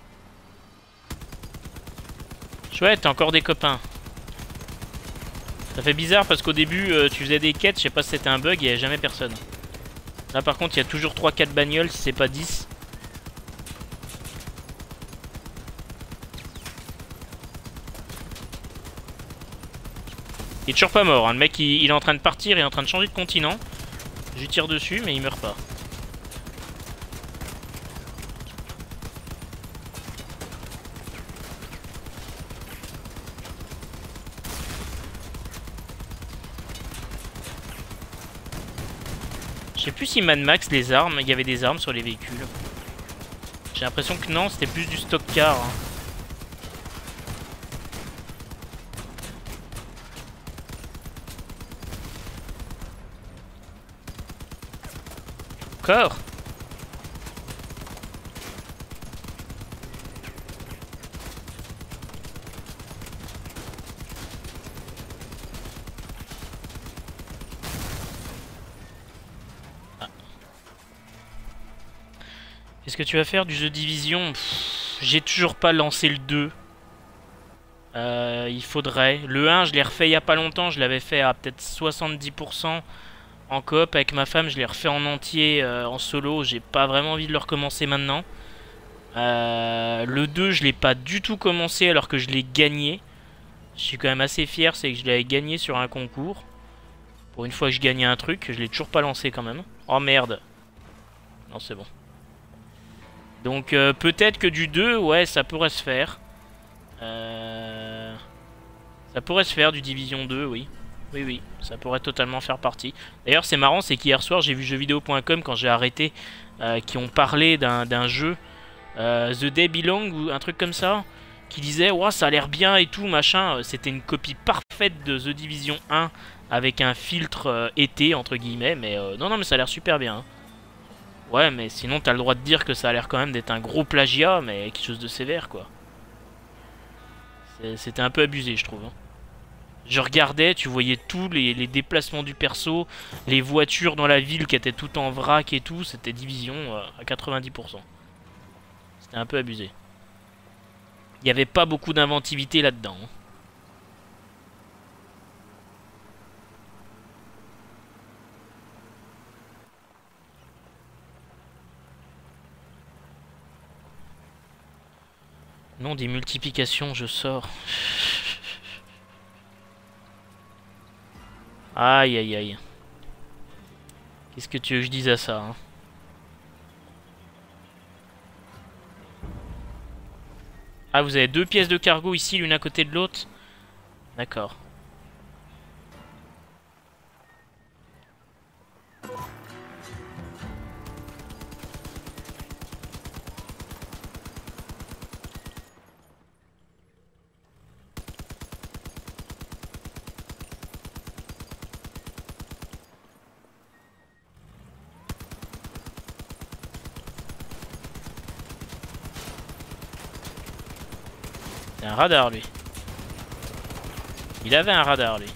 Chouette, encore des copains. Ça fait bizarre parce qu'au début tu faisais des quêtes, je sais pas si c'était un bug, il n'y avait jamais personne. Là par contre il y a toujours 3-4 bagnoles si c'est pas 10. Il est toujours pas mort, hein. Le mec il est en train de partir, il est en train de changer de continent. Je lui tire dessus mais il meurt pas. Je sais plus si Mad Max, les armes, il y avait des armes sur les véhicules. J'ai l'impression que non, c'était plus du stock car. Hein. Encore ? Qu'est-ce que tu vas faire du The Division? J'ai toujours pas lancé le 2. Il faudrait. Le 1, je l'ai refait il y a pas longtemps. Je l'avais fait à peut-être 70% en coop avec ma femme. Je l'ai refait en entier en solo. J'ai pas vraiment envie de le recommencer maintenant. Le 2, je l'ai pas du tout commencé alors que je l'ai gagné. Je suis quand même assez fier. C'est que je l'avais gagné sur un concours. Pour une fois que je gagnais un truc, je l'ai toujours pas lancé quand même. Oh merde. Non, c'est bon. Donc peut-être que du 2, ouais, ça pourrait se faire. Ça pourrait se faire du Division 2, oui. Oui, oui, ça pourrait totalement faire partie. D'ailleurs, c'est marrant, c'est qu'hier soir, j'ai vu jeuxvideo.com quand j'ai arrêté, qui ont parlé d'un jeu, The Day Belong ou un truc comme ça, qui disait, ouais, ça a l'air bien et tout, machin. C'était une copie parfaite de The Division 1 avec un filtre été, entre guillemets, mais non, non, mais ça a l'air super bien. Hein. Ouais, mais sinon, t'as le droit de dire que ça a l'air quand même d'être un gros plagiat, mais quelque chose de sévère, quoi. C'était un peu abusé, je trouve. Hein. Je regardais, tu voyais tous les déplacements du perso, les voitures dans la ville qui étaient tout en vrac et tout, c'était Division à 90%. C'était un peu abusé. Il n'y avait pas beaucoup d'inventivité là-dedans. Hein. Non, des multiplications, je sors. Aïe, aïe, aïe. Qu'est-ce que tu veux que je dise à ça hein? Ah, vous avez deux pièces de cargo ici, l'une à côté de l'autre. D'accord. C'est un radar, lui. Il avait un radar, lui.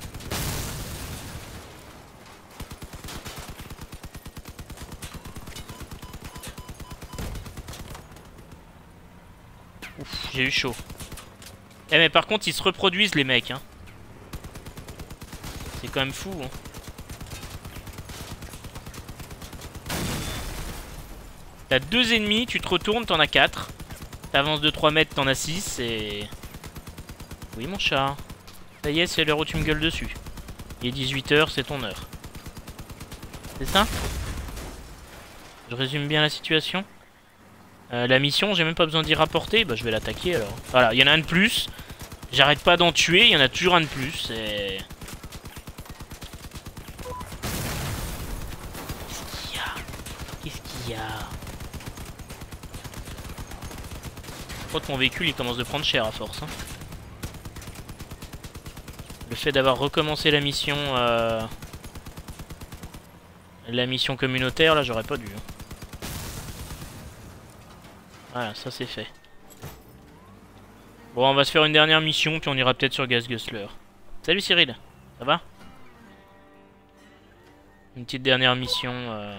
Ouf, j'ai eu chaud. Eh mais par contre, ils se reproduisent, les mecs. Hein. C'est quand même fou. Hein. T'as 2 ennemis, tu te retournes, t'en as 4. T'avances de 3 mètres, t'en as 6 et... Oui mon chat. Ça y est, c'est l'heure où tu me gueules dessus. Il est 18 h, c'est ton heure. C'est ça? Je résume bien la situation. La mission, j'ai même pas besoin d'y rapporter. Bah je vais l'attaquer alors. Voilà, il y en a un de plus. J'arrête pas d'en tuer, il y en a toujours un de plus. Et... Qu'est-ce qu'il y a? Qu'est-ce qu'il y a? Je crois que mon véhicule il commence de prendre cher à force. Hein. Le fait d'avoir recommencé la mission communautaire, là j'aurais pas dû. Hein. Voilà, ça c'est fait. Bon, on va se faire une dernière mission, puis on ira peut-être sur Gasgustler. Salut Cyril, ça va? Une petite dernière mission.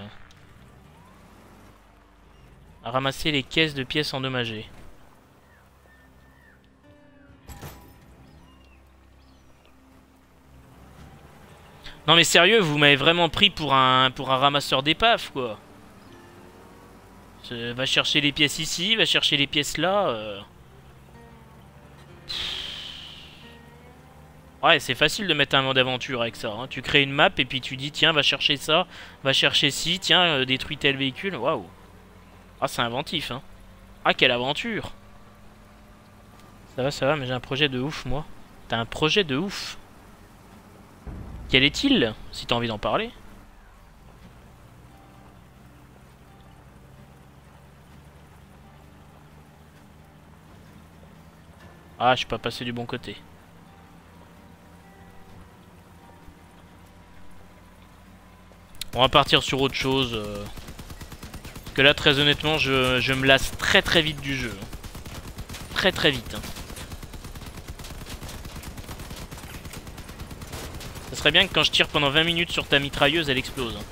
À ramasser les caisses de pièces endommagées. Non mais sérieux, vous m'avez vraiment pris pour un ramasseur d'épave, quoi. Va chercher les pièces ici, va chercher les pièces là. Ouais, c'est facile de mettre un mode aventure avec ça. Hein. Tu crées une map et puis tu dis tiens, va chercher ça, va chercher ci, tiens, détruis tel véhicule. Waouh. Ah, c'est inventif, hein. Ah, quelle aventure. Ça va, mais j'ai un projet de ouf, moi. T'as un projet de ouf. Quel est-il, si t'as envie d'en parler? Ah, je suis pas passé du bon côté. On va partir sur autre chose. Parce que là, très honnêtement, je me lasse très très vite du jeu. Très très vite. Hein. Ça serait bien que quand je tire pendant 20 minutes sur ta mitrailleuse, elle explose. Hein.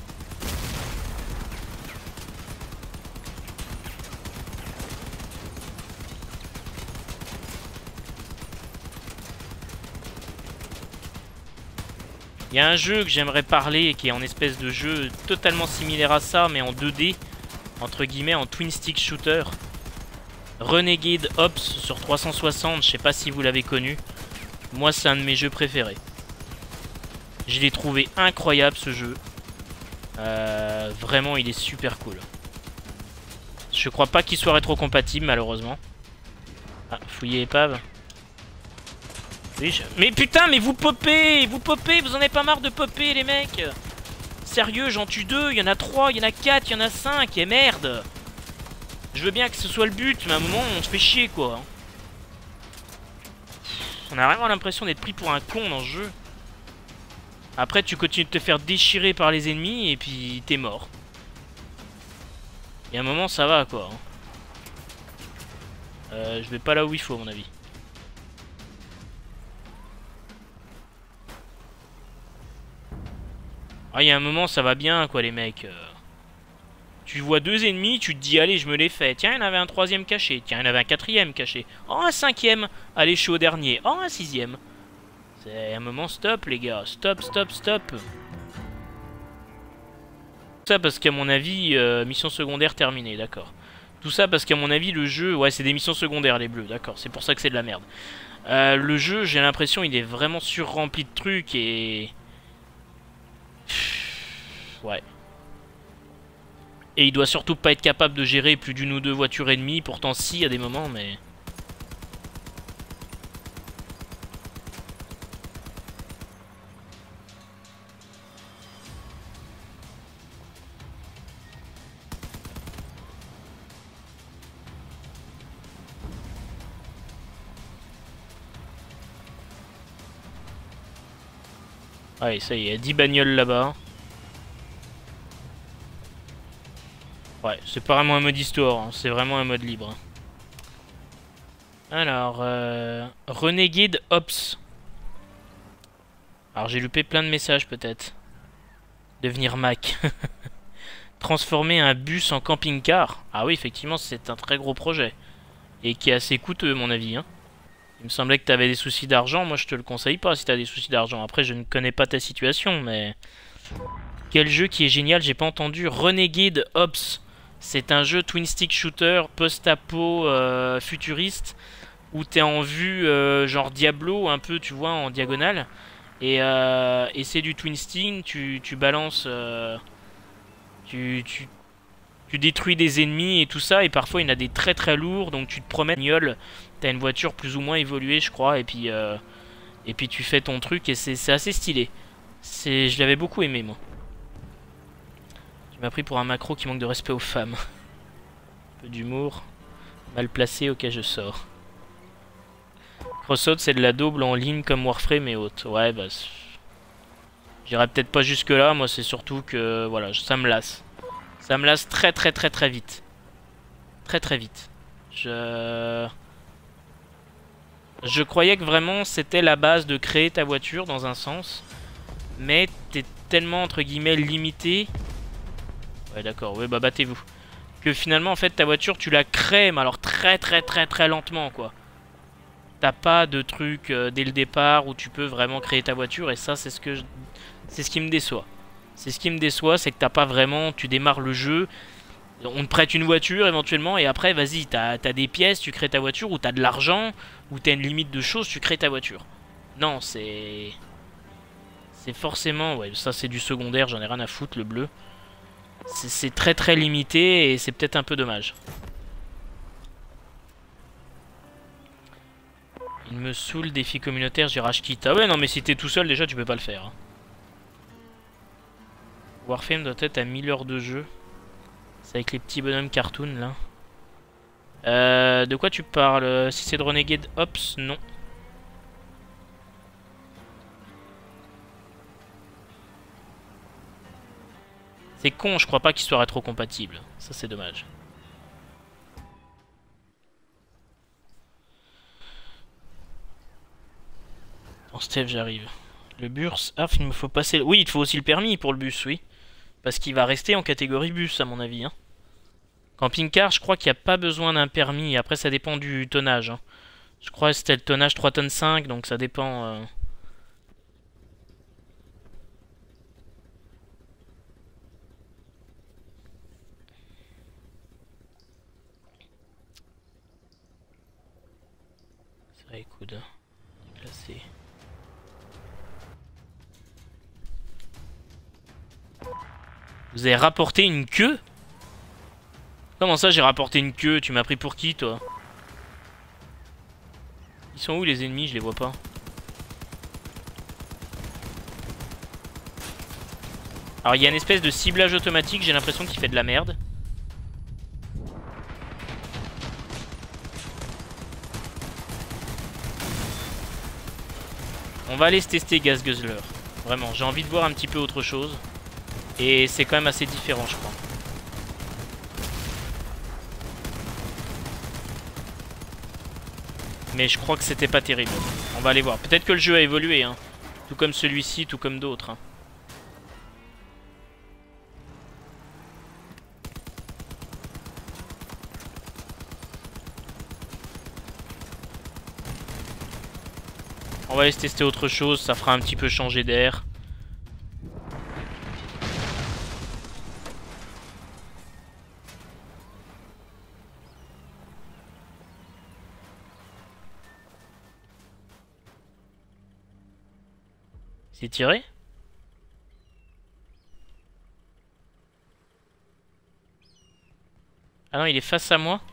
Il y a un jeu que j'aimerais parler qui est en espèce de jeu totalement similaire à ça, mais en 2D, entre guillemets, en twin stick shooter. Renegade Ops sur 360, je sais pas si vous l'avez connu. Moi, c'est un de mes jeux préférés. Je l'ai trouvé incroyable ce jeu. Vraiment, il est super cool. Je crois pas qu'il soit rétrocompatible, malheureusement. Ah, fouiller épave. Oui, mais putain, mais vous popez, vous en avez pas marre de popper, les mecs. Sérieux, j'en tue 2, il y en a 3, il y en a 4, il y en a 5, et merde. Je veux bien que ce soit le but, mais à un moment, on se fait chier, quoi. On a vraiment l'impression d'être pris pour un con dans ce jeu. Après, tu continues de te faire déchirer par les ennemis, et puis t'es mort. Et à un moment, ça va, quoi. Je vais pas là où il faut, à mon avis. Ah, il y a un moment, ça va bien, quoi, les mecs. Tu vois 2 ennemis, tu te dis, allez, je me les fais. Tiens, il y en avait un 3e caché. Tiens, il y en avait un 4e caché. Oh, un 5e. Allez, je suis au dernier. Oh, un 6e. C'est un moment, stop, les gars. Stop, stop, stop. Tout ça parce qu'à mon avis, mission secondaire terminée, d'accord. Tout ça parce qu'à mon avis, le jeu... Ouais, c'est des missions secondaires, les bleus, d'accord. C'est pour ça que c'est de la merde. Le jeu, j'ai l'impression, il est vraiment surrempli de trucs et... Ouais. Et il doit surtout pas être capable de gérer plus d'une ou 2 voitures ennemies. Pourtant si, à des moments, mais... Ouais, ça y est, 10 bagnoles là-bas. Ouais, c'est pas vraiment un mode histoire, hein, c'est vraiment un mode libre. Alors, Renegade Ops. Alors j'ai loupé plein de messages peut-être. Devenir Mac. Transformer un bus en camping-car. Ah oui, effectivement, c'est un très gros projet. Et qui est assez coûteux, à mon avis. Hein. Il me semblait que tu avais des soucis d'argent. Moi, je te le conseille pas si tu as des soucis d'argent. Après, je ne connais pas ta situation, mais... Quel jeu qui est génial, j'ai pas entendu. Renegade Ops. C'est un jeu twin stick shooter post-apo futuriste où t'es en vue genre Diablo un peu, tu vois, en diagonale. Et c'est du twin stick, tu balances, tu détruis des ennemis et tout ça. Et parfois il y en a des très très lourds, donc tu te promènes, t'as une voiture plus ou moins évoluée je crois. Et puis tu fais ton truc et c'est assez stylé. Je l'avais beaucoup aimé moi. Tu m'as pris pour un macro qui manque de respect aux femmes. Un peu d'humour. Mal placé, ok je sors. Crossout c'est de la double en ligne comme Warframe et autres. Ouais bah... J'irai peut-être pas jusque là, moi c'est surtout que... Voilà, ça me lasse. Ça me lasse très très très très vite. Très très vite. Je croyais que vraiment c'était la base de créer ta voiture dans un sens. Mais t'es tellement entre guillemets limité... Ouais d'accord, ouais bah battez-vous. Que finalement en fait ta voiture tu la crées mais alors très très très très lentement quoi. t'as pas de truc dès le départ où tu peux vraiment créer ta voiture. Et ça, c'est ce qui me déçoit. C'est ce qui me déçoit, c'est que t'as pas vraiment... Tu démarres le jeu, on te prête une voiture éventuellement, et après, vas-y, t'as des pièces, tu crées ta voiture, ou t'as de l'argent, ou t'as une limite de choses, tu crées ta voiture. Non, c'est... C'est forcément... Ouais, ça c'est du secondaire, j'en ai rien à foutre, le bleu. C'est très très limité, et c'est peut-être un peu dommage. Il me saoule, défi communautaire, j'ai rage quitte. Ah ouais, non, mais si t'es tout seul, déjà, tu peux pas le faire. Hein. Warframe doit être à 1000 heures de jeu. C'est avec les petits bonhommes cartoon, là. De quoi tu parles? Si c'est de Renegade Ops, non. C'est con, je crois pas qu'il soit rétro-compatible. Ça, c'est dommage. Bon, Steph, j'arrive. Le bus... Ah, il me faut passer... Oui, il te faut aussi le permis pour le bus, oui. Parce qu'il va rester en catégorie bus, à mon avis. Hein. Camping-car, je crois qu'il n'y a pas besoin d'un permis. Après, ça dépend du tonnage. Hein. Je crois que c'était le tonnage 3 tonnes 5, donc ça dépend... Ça va, écoute. Déplacer. Vous avez rapporté une queue? Comment ça, j'ai rapporté une queue? Tu m'as pris pour qui, toi? Ils sont où, les ennemis? Je les vois pas. Alors, il y a une espèce de ciblage automatique, j'ai l'impression qu'il fait de la merde. On va aller se tester Gas Guzzler. Vraiment, j'ai envie de voir un petit peu autre chose. Et c'est quand même assez différent, je crois. Mais je crois que c'était pas terrible. On va aller voir. Peut-être que le jeu a évolué, hein. Tout comme celui-ci, tout comme d'autres. Hein. On va aller se tester autre chose, ça fera un petit peu changer d'air. C'est tiré? Ah non, il est face à moi.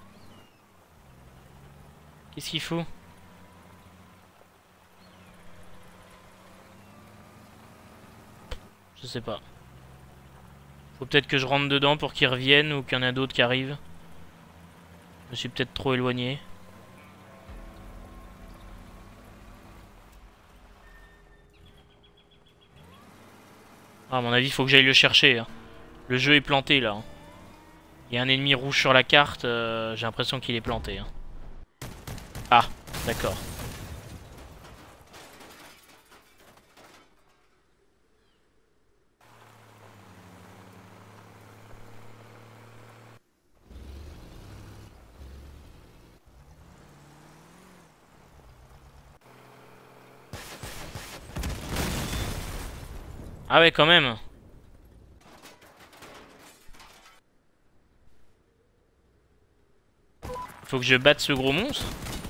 Qu'est-ce qu'il faut? Je sais pas. Faut peut-être que je rentre dedans pour qu'il revienne ou qu'il y en a d'autres qui arrivent. Je me suis peut-être trop éloigné. Ah, à mon avis, il faut que j'aille le chercher. Hein. Le jeu est planté là. Hein. Il y a un ennemi rouge sur la carte. J'ai l'impression qu'il est planté. Hein. Ah, d'accord. Ah ouais, quand même. Faut que je batte ce gros monstre.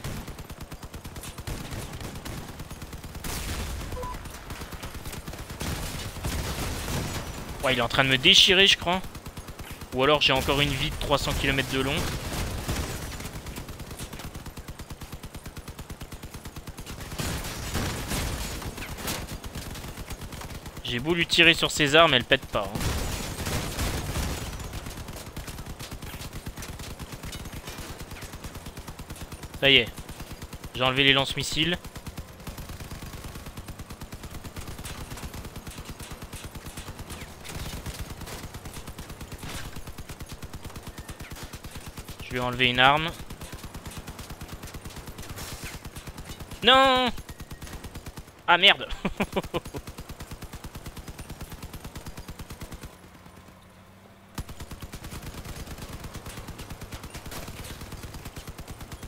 Ouais, il est en train de me déchirer, je crois. Ou alors j'ai encore une vie de 300 km de long. J'ai beau lui tirer sur ses armes, elle pète pas. Hein. Ça y est. J'ai enlevé les lance-missiles. Je lui ai enlevé une arme. Non! Ah merde!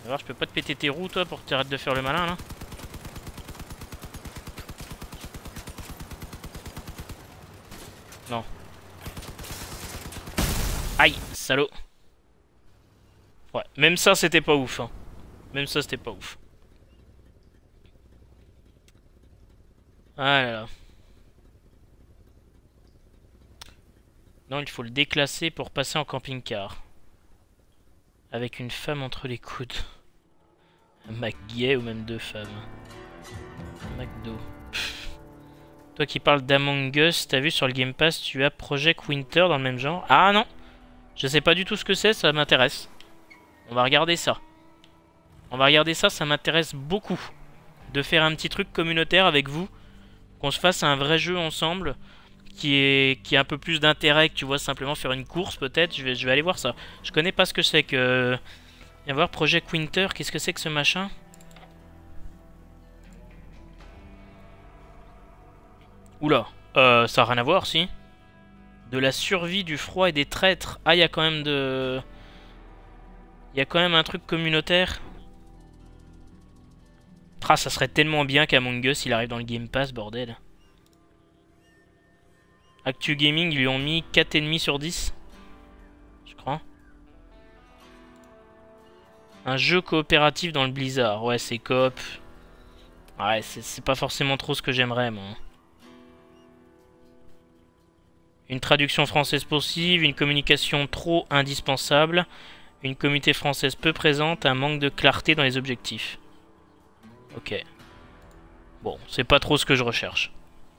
Alors, je peux pas te péter tes roues, toi, pour que t'arrêtes de faire le malin, là. Non. Aïe, salaud. Ouais, même ça, c'était pas ouf, hein. Même ça, c'était pas ouf. Ah là là. Non, il faut le déclasser pour passer en camping-car. Avec une femme entre les coudes. Un Mac gay ou même deux femmes. Un McDo. Toi qui parles d'Among Us, t'as vu sur le Game Pass, tu as Project Winter dans le même genre? Ah non! Je sais pas du tout ce que c'est, ça m'intéresse. On va regarder ça. On va regarder ça, ça m'intéresse beaucoup. De faire un petit truc communautaire avec vous. Qu'on se fasse un vrai jeu ensemble. Qui est un peu plus d'intérêt que tu vois simplement faire une course peut-être. Je vais aller voir ça. Je connais pas ce que c'est que... Viens voir Project Winter, qu'est-ce que c'est que ce machin? Oula, ça a rien à voir si. De la survie du froid et des traîtres. Ah, il y a quand même de... Il y a quand même un truc communautaire. Ah, ça serait tellement bien qu'Among Us il arrive dans le Game Pass, bordel. Actu Gaming, ils lui ont mis 4,5 sur 10. Je crois. Un jeu coopératif dans le Blizzard. Ouais, c'est coop. Ouais, c'est pas forcément trop ce que j'aimerais, moi. Une traduction française possible, une communication trop indispensable, une communauté française peu présente, un manque de clarté dans les objectifs. Ok. Bon, c'est pas trop ce que je recherche.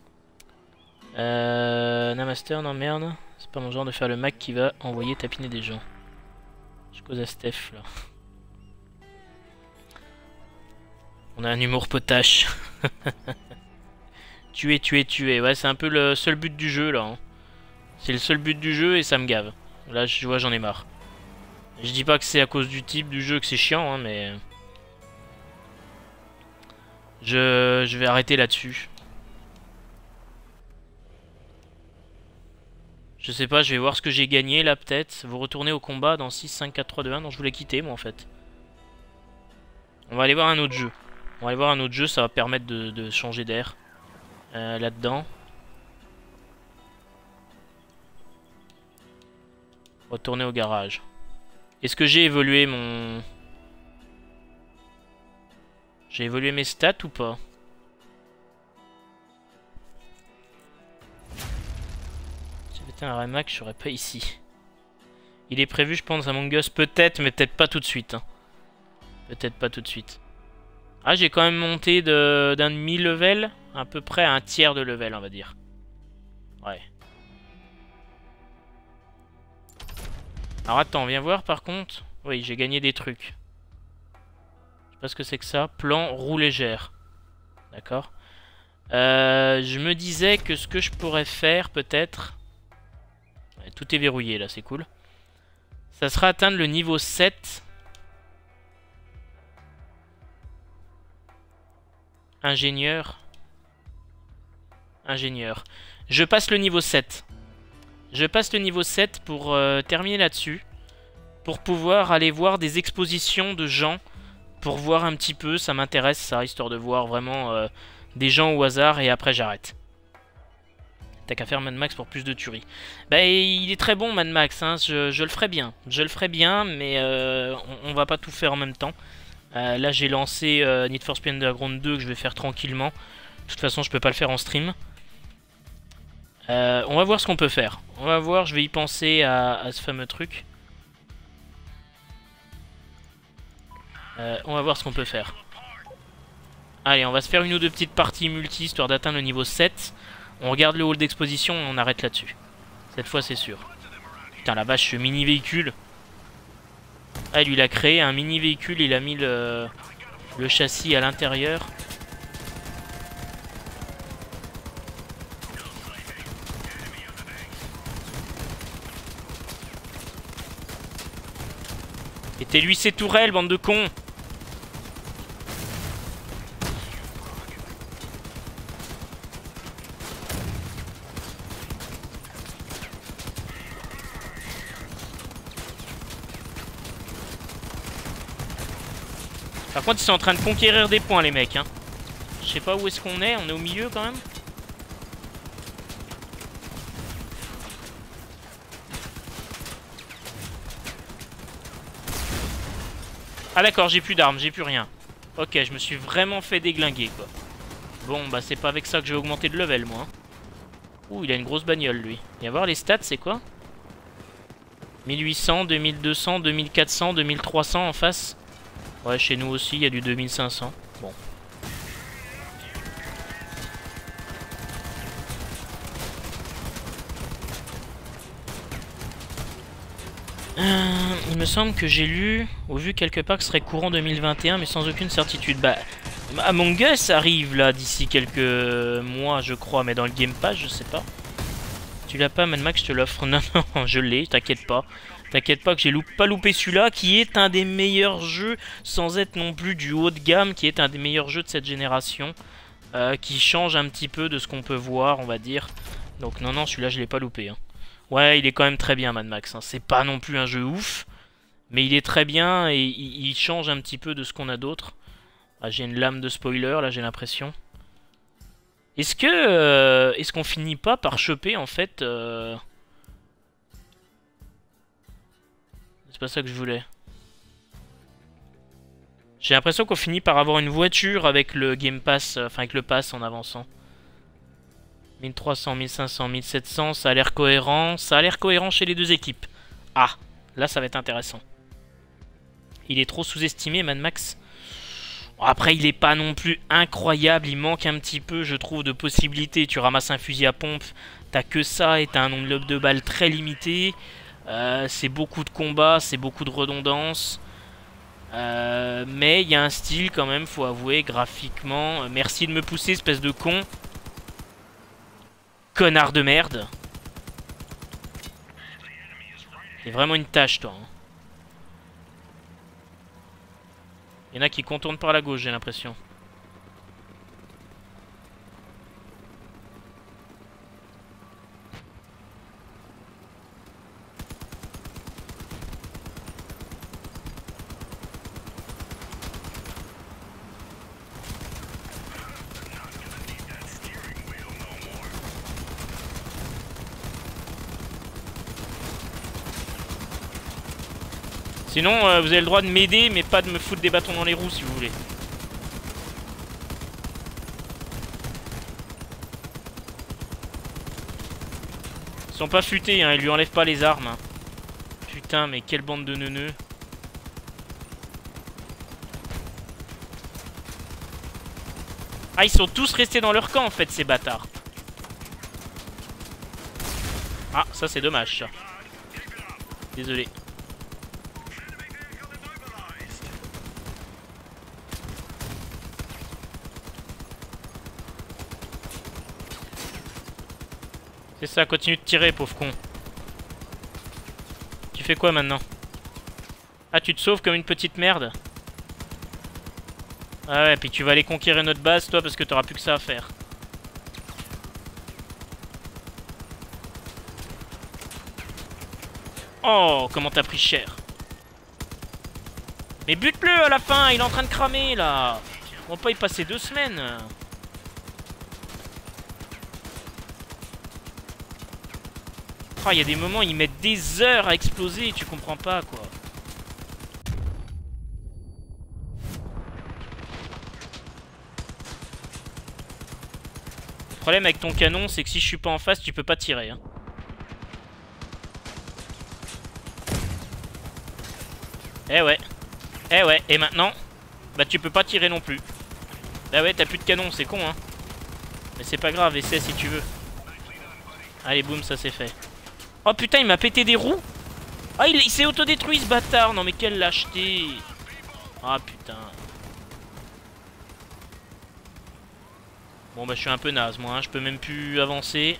Namaster, non merde. C'est pas mon genre de faire le Mac qui va envoyer tapiner des gens. Je cause à Steph là. On a un humour potache. Tuer, tuer, tuer. Ouais, c'est un peu le seul but du jeu là. Hein. C'est le seul but du jeu et ça me gave. Là, je vois, j'en ai marre. Je dis pas que c'est à cause du type du jeu que c'est chiant, hein, mais... Je vais arrêter là-dessus. Je sais pas, je vais voir ce que j'ai gagné là peut-être. Vous retournez au combat dans 6, 5, 4, 3, 2, 1. Non, je voulais quitter moi en fait. On va aller voir un autre jeu. On va aller voir un autre jeu, ça va permettre de changer d'air. Là-dedans. Retourner au garage. Est-ce que j'ai évolué mon... J'ai évolué mes stats ou pas? Si j'avais un Remax, je serais pas ici. Il est prévu, je pense, à Among Us, peut-être, mais peut-être pas tout de suite. Hein. Peut-être pas tout de suite. Ah, j'ai quand même monté d'un demi-level, à peu près à un tiers de level, on va dire. Ouais. Alors attends, viens voir par contre. Oui, j'ai gagné des trucs. Je sais pas ce que c'est que ça. Plan roue légère. D'accord. Je me disais que ce que je pourrais faire peut-être... Ouais, tout est verrouillé là, c'est cool. Ça sera atteindre le niveau 7. Ingénieur. Ingénieur. Je passe le niveau 7. Je passe le niveau 7 pour terminer là-dessus. Pour pouvoir aller voir des expositions de gens. Pour voir un petit peu, ça m'intéresse ça, histoire de voir vraiment des gens au hasard et après j'arrête. T'as qu'à faire Mad Max pour plus de tueries. Bah il est très bon Mad Max, hein, je le ferai bien. Je le ferai bien, mais on va pas tout faire en même temps. Là j'ai lancé Need for Speed Underground 2 que je vais faire tranquillement. De toute façon je peux pas le faire en stream. On va voir ce qu'on peut faire. On va voir, je vais y penser à ce fameux truc. On va voir ce qu'on peut faire. Allez, on va se faire une ou deux petites parties multi, histoire d'atteindre le niveau 7. On regarde le hall d'exposition et on arrête là-dessus. Cette fois, c'est sûr. Putain, la vache, ce mini-véhicule. Ah, lui, il a créé un mini-véhicule, il a mis le châssis à l'intérieur. Mettez-lui ses tourelles, bande de cons! Par contre, ils sont en train de conquérir des points, les mecs. Hein. Je sais pas où est-ce qu'on est. On est au milieu, quand même. Ah d'accord, j'ai plus d'armes, j'ai plus rien. Ok, je me suis vraiment fait déglinguer, quoi. Bon, bah c'est pas avec ça que je vais augmenter de level, moi. Hein. Ouh, il a une grosse bagnole, lui. Viens voir les stats, c'est quoi? 1800, 2200, 2400, 2300 en face. Ouais, chez nous aussi, il y a du 2500. Bon. Il me semble que j'ai lu, ou vu quelque part que ce serait courant 2021, mais sans aucune certitude. Bah, Among Us arrive là d'ici quelques mois, je crois, mais dans le Game Pass, je sais pas. Tu l'as pas, Mad Max, je te l'offre. Non, non, je l'ai, t'inquiète pas. T'inquiète pas que j'ai pas loupé celui-là, qui est un des meilleurs jeux, sans être non plus du haut de gamme, qui est un des meilleurs jeux de cette génération, qui change un petit peu de ce qu'on peut voir, on va dire. Donc non, non, celui-là, je l'ai pas loupé. Hein. Ouais, il est quand même très bien, Mad Max. Hein. C'est pas non plus un jeu ouf, mais il est très bien et il change un petit peu de ce qu'on a d'autre. Ah, j'ai une lame de spoiler, là, j'ai l'impression. Est-ce qu'on finit pas par choper, en fait... C'est pas ça que je voulais. J'ai l'impression qu'on finit par avoir une voiture avec le Game Pass, enfin avec le Pass en avançant. 1300, 1500, 1700, ça a l'air cohérent. Ça a l'air cohérent chez les deux équipes. Ah, là ça va être intéressant. Il est trop sous-estimé, Mad Max. Après, il est pas non plus incroyable. Il manque un petit peu, je trouve, de possibilités. Tu ramasses un fusil à pompe, t'as que ça et t'as un nombre de balles très limité. C'est beaucoup de combats, c'est beaucoup de redondance. Mais il y a un style quand même, faut avouer, graphiquement. Merci de me pousser, espèce de con. Connard de merde. C'est vraiment une tâche, toi. Hein. Il y en a qui contournent par la gauche, j'ai l'impression. Sinon, vous avez le droit de m'aider, mais pas de me foutre des bâtons dans les roues, si vous voulez. Ils sont pas futés, hein, ils lui enlèvent pas les armes. Hein. Putain, mais quelle bande de neuneux. Ah, ils sont tous restés dans leur camp, en fait, ces bâtards. Ah, ça, c'est dommage, ça. Désolé. C'est ça, continue de tirer, pauvre con. Tu fais quoi maintenant? Ah, tu te sauves comme une petite merde? Ah ouais, puis tu vas aller conquérir notre base, toi, parce que t'auras plus que ça à faire. Oh, comment t'as pris cher. Mais bute-le à la fin, il est en train de cramer, là. On va pas y passer 2 semaines. Oh, il y a des moments, ils mettent des heures à exploser, tu comprends pas, quoi. Le problème avec ton canon, c'est que si je suis pas en face, tu peux pas tirer. Hein. Eh ouais. Eh ouais, et maintenant, bah tu peux pas tirer non plus. Bah ouais, t'as plus de canon, c'est con, hein. Mais c'est pas grave, essaie si tu veux. Allez, boum, ça c'est fait. Oh putain, il m'a pété des roues. Ah, il s'est autodétruit ce bâtard. Non mais quelle lâcheté. Ah putain. Bon bah je suis un peu naze moi, hein. Je peux même plus avancer.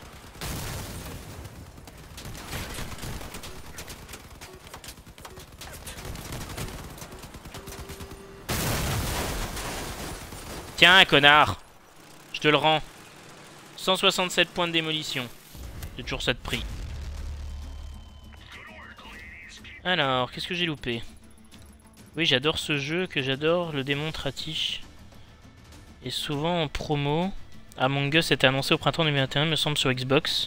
Tiens, connard. Je te le rends. 167 points de démolition. C'est toujours ça de prix. Alors, qu'est-ce que j'ai loupé? Oui, j'adore ce jeu, que j'adore, le démon Tratiche. Et souvent en promo. Among Us était annoncé au printemps 2021, me semble, sur Xbox.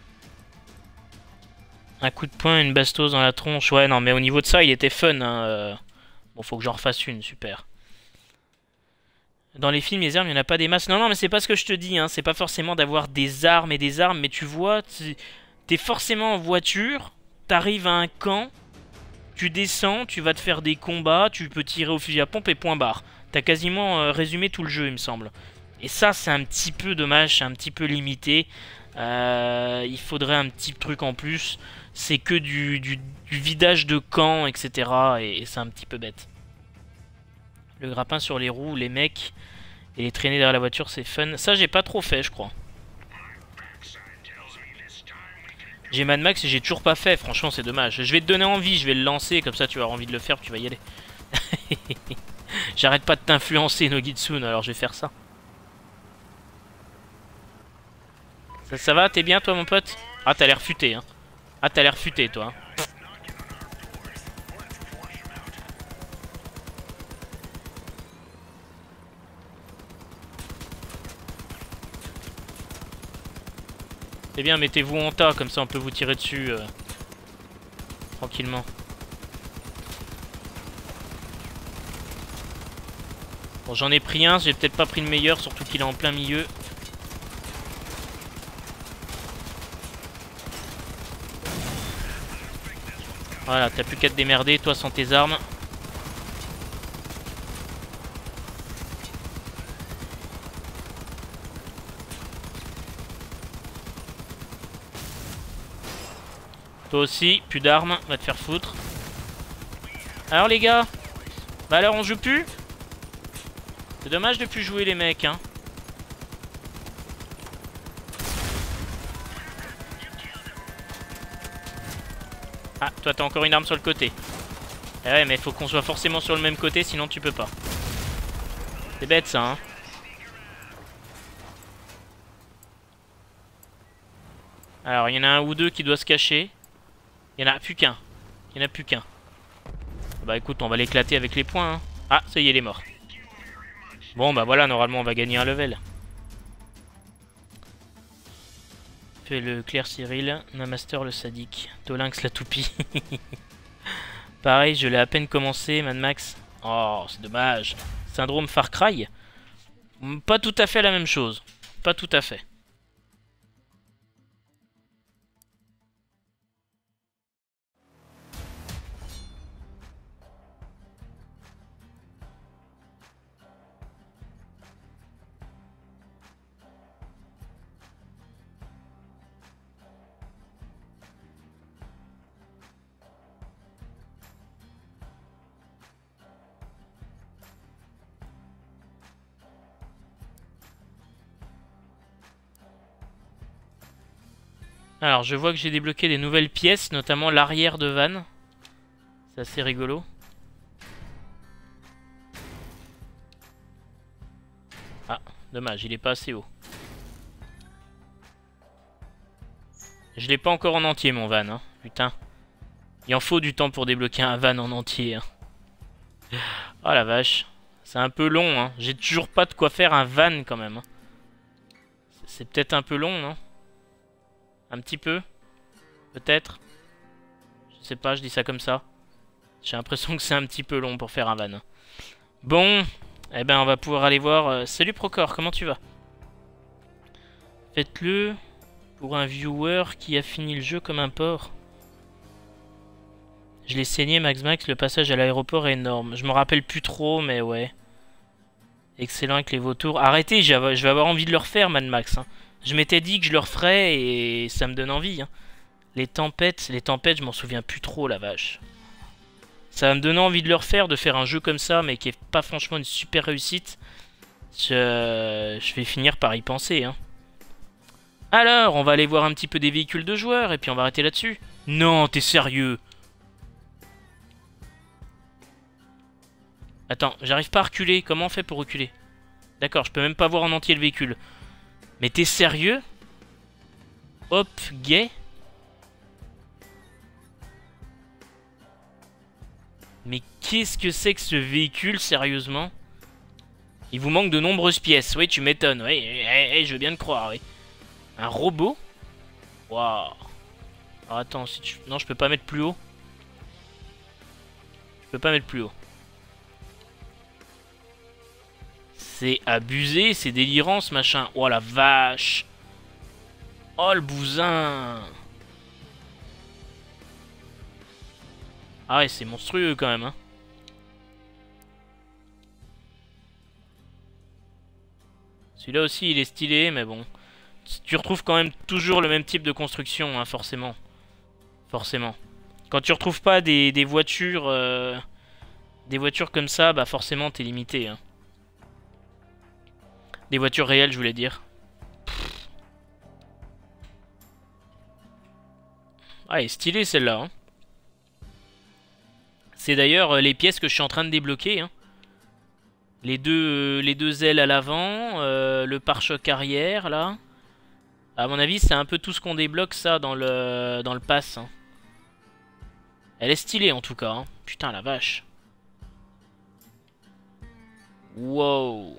Un coup de poing, une bastos dans la tronche. Ouais, non, mais au niveau de ça, il était fun. Hein. Bon, faut que j'en refasse une, super. Dans les films, les armes, il n'y en a pas des masses. Non, non, mais c'est pas ce que je te dis. Hein. C'est pas forcément d'avoir des armes et des armes. Mais tu vois, t'es forcément en voiture. T'arrives à un camp. Tu descends, tu vas te faire des combats. Tu peux tirer au fusil à pompe et point barre. T'as quasiment résumé tout le jeu, il me semble. Et ça, c'est un petit peu dommage. C'est un petit peu limité. Il faudrait un petit truc en plus. C'est que du vidage de camp, etc. Et c'est un petit peu bête. Le grappin sur les roues, les mecs, et les traîner derrière la voiture, c'est fun. Ça, j'ai pas trop fait, je crois. J'ai Mad Max et j'ai toujours pas fait, franchement, c'est dommage. Je vais te donner envie, je vais le lancer, comme ça tu vas avoir envie de le faire, tu vas y aller. J'arrête pas de t'influencer, Nogitsune, alors je vais faire ça. Ça va, t'es bien, toi, mon pote? Ah, t'as l'air futé, hein. Ah, t'as l'air futé, toi. C'est bien, mettez-vous en tas, comme ça on peut vous tirer dessus tranquillement. Bon, j'en ai pris un, j'ai peut-être pas pris le meilleur, surtout qu'il est en plein milieu. Voilà, t'as plus qu'à te démerder, toi sans tes armes. Toi aussi, plus d'armes, va te faire foutre. Alors les gars, bah alors on joue plus? C'est dommage de plus jouer les mecs, hein. Ah, toi t'as encore une arme sur le côté. Eh ouais, mais faut qu'on soit forcément sur le même côté, sinon tu peux pas. C'est bête ça, hein. Alors, il y en a un ou deux qui doit se cacher. Il y en a plus qu'un. Il y en a plus qu'un. Bah écoute, on va l'éclater avec les points, hein. Ah, ça y est, il est mort. Bon, bah voilà, normalement on va gagner un level. Fais le Claire Cyril, Namaster le sadique, Tolinx la toupie. Pareil, je l'ai à peine commencé, Mad Max. Oh, c'est dommage. Syndrome Far Cry. Pas tout à fait la même chose. Pas tout à fait. Alors, je vois que j'ai débloqué des nouvelles pièces, notamment l'arrière de van. C'est assez rigolo. Ah, dommage, il est pas assez haut. Je l'ai pas encore en entier, mon van, hein. Putain. Il en faut du temps pour débloquer un van en entier, hein. Oh la vache. C'est un peu long, hein. J'ai toujours pas de quoi faire un van, quand même. Hein. C'est peut-être un peu long, non? Un petit peu? Peut-être? Je sais pas, je dis ça comme ça. J'ai l'impression que c'est un petit peu long pour faire un van. Bon, eh ben on va pouvoir aller voir... Salut Procor, comment tu vas? Faites-le pour un viewer qui a fini le jeu comme un porc. Je l'ai saigné, Max Max, le passage à l'aéroport est énorme. Je me rappelle plus trop, mais ouais. Excellent avec les vautours. Arrêtez, je vais avoir envie de le refaire, Mad Max. Hein. Je m'étais dit que je le referais et ça me donne envie. Hein. Les tempêtes, je m'en souviens plus trop, la vache. Ça va me donner envie de le refaire, de faire un jeu comme ça, mais qui est pas franchement une super réussite. Je vais finir par y penser. Hein. Alors, on va aller voir un petit peu des véhicules de joueurs et puis on va arrêter là-dessus. Non, t'es sérieux? Attends, j'arrive pas à reculer. Comment on fait pour reculer? D'accord, je peux même pas voir en entier le véhicule. Mais t'es sérieux? Hop, gay. Mais qu'est-ce que c'est que ce véhicule, sérieusement? Il vous manque de nombreuses pièces. Oui, tu m'étonnes. Oui, je veux bien te croire, oui. Un robot? Waouh. Alors attends, si tu... Non, je peux pas mettre plus haut. Je peux pas mettre plus haut. C'est abusé, c'est délirant ce machin. Oh la vache. Oh le bousin. Ah ouais, c'est monstrueux quand même, hein. Celui-là aussi, il est stylé, mais bon. Tu retrouves quand même toujours le même type de construction, hein, forcément. Forcément. Quand tu retrouves pas des voitures... des voitures comme ça, bah forcément, t'es limité, hein. Des voitures réelles, je voulais dire. Ah, elle est stylée celle-là, hein. C'est d'ailleurs les pièces que je suis en train de débloquer, hein. Les deux ailes à l'avant, le pare-choc arrière, là. À mon avis, c'est un peu tout ce qu'on débloque, ça, dans le pass, hein. Elle est stylée, en tout cas, hein. Putain, la vache. Wow.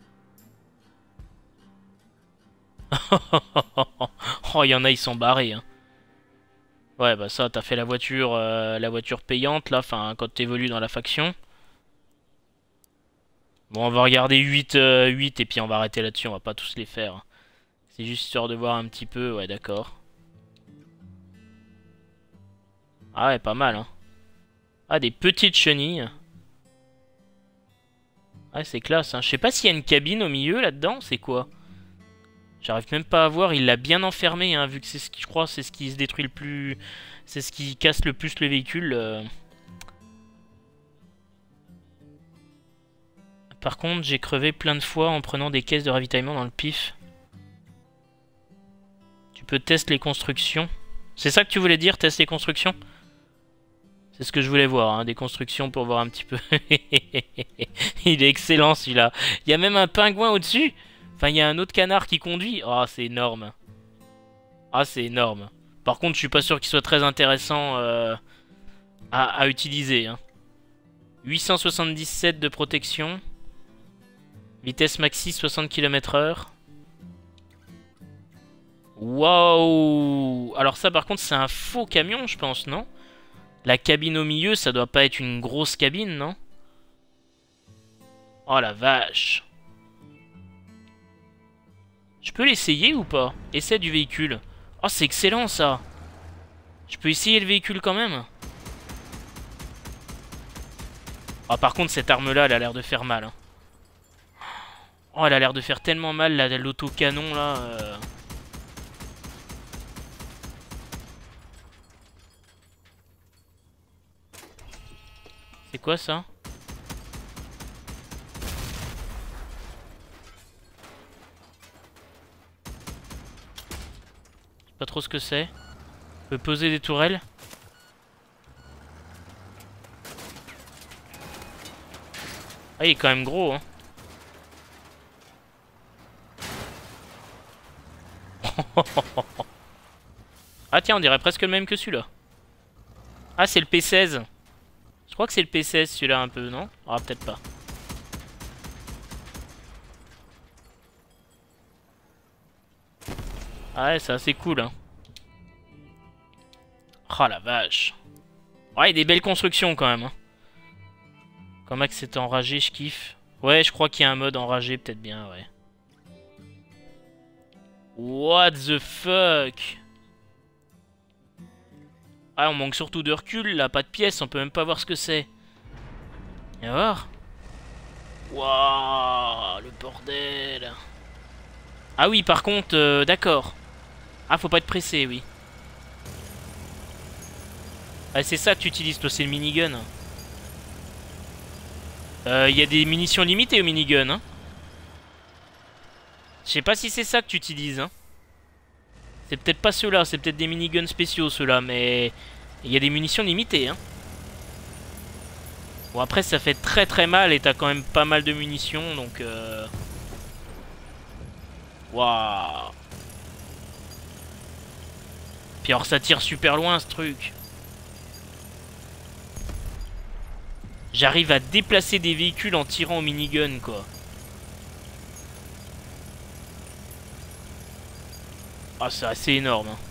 Oh, il y en a, ils sont barrés, hein. Ouais, bah ça, t'as fait la voiture payante, là, enfin, quand t'évolues dans la faction. Bon, on va regarder 8 et puis on va arrêter là-dessus, on va pas tous les faire. C'est juste histoire de voir un petit peu, ouais, d'accord. Ah ouais, pas mal, hein. Ah, des petites chenilles. Ah, c'est classe, hein. Je sais pas s'il y a une cabine au milieu, là-dedans, c'est quoi? J'arrive même pas à voir, il l'a bien enfermé, hein, vu que c'est ce qui, je crois, c'est ce qui se détruit le plus... C'est ce qui casse le plus le véhicule. Par contre, j'ai crevé plein de fois en prenant des caisses de ravitaillement dans le pif. Tu peux tester les constructions. C'est ça que tu voulais dire, tester les constructions? C'est ce que je voulais voir, hein, des constructions pour voir un petit peu. Il est excellent celui-là. Il y a même un pingouin au-dessus. Enfin, il y a un autre canard qui conduit. Oh, c'est énorme. Ah, c'est énorme. Par contre, je suis pas sûr qu'il soit très intéressant à utiliser, hein. 877 de protection. Vitesse maxi 60 km/h. Waouh! Alors ça, par contre, c'est un faux camion, je pense, non? La cabine au milieu, ça doit pas être une grosse cabine, non? Oh la vache! Je peux l'essayer ou pas? Essai du véhicule. Oh, c'est excellent, ça! Je peux essayer le véhicule quand même? Ah, par contre, cette arme-là, elle a l'air de faire mal, hein. Oh, elle a l'air de faire tellement mal, l'autocanon, là. C'est quoi, ça? Je sais pas trop ce que c'est. On peut poser des tourelles. Ah, il est quand même gros, hein. Ah tiens, on dirait presque le même que celui-là. Ah, c'est le P16. Je crois que c'est le P16 celui-là un peu, non? Ah, peut-être pas. Ah ouais, c'est assez cool, hein. Oh la vache. Ouais, il y a des belles constructions quand même, hein. Quand Max est enragé, je kiffe. Ouais, je crois qu'il y a un mode enragé, peut-être bien, ouais. What the fuck? Ah, on manque surtout de recul, là, pas de pièces, on peut même pas voir ce que c'est. Viens voir. Waouh, le bordel. Ah oui, par contre, d'accord. Ah, faut pas être pressé, oui. Ah, c'est ça que tu utilises, toi, c'est le minigun. Il y a des munitions limitées au minigun, hein. Je sais pas si c'est ça que tu utilises, hein. C'est peut-être pas ceux-là, c'est peut-être des miniguns spéciaux, ceux-là, mais... Il y a des munitions limitées, hein. Bon, après, ça fait très très mal et t'as quand même pas mal de munitions, donc... Waouh. Puis alors, ça tire super loin, ce truc. J'arrive à déplacer des véhicules en tirant au minigun, quoi. Ah, c'est assez énorme, hein.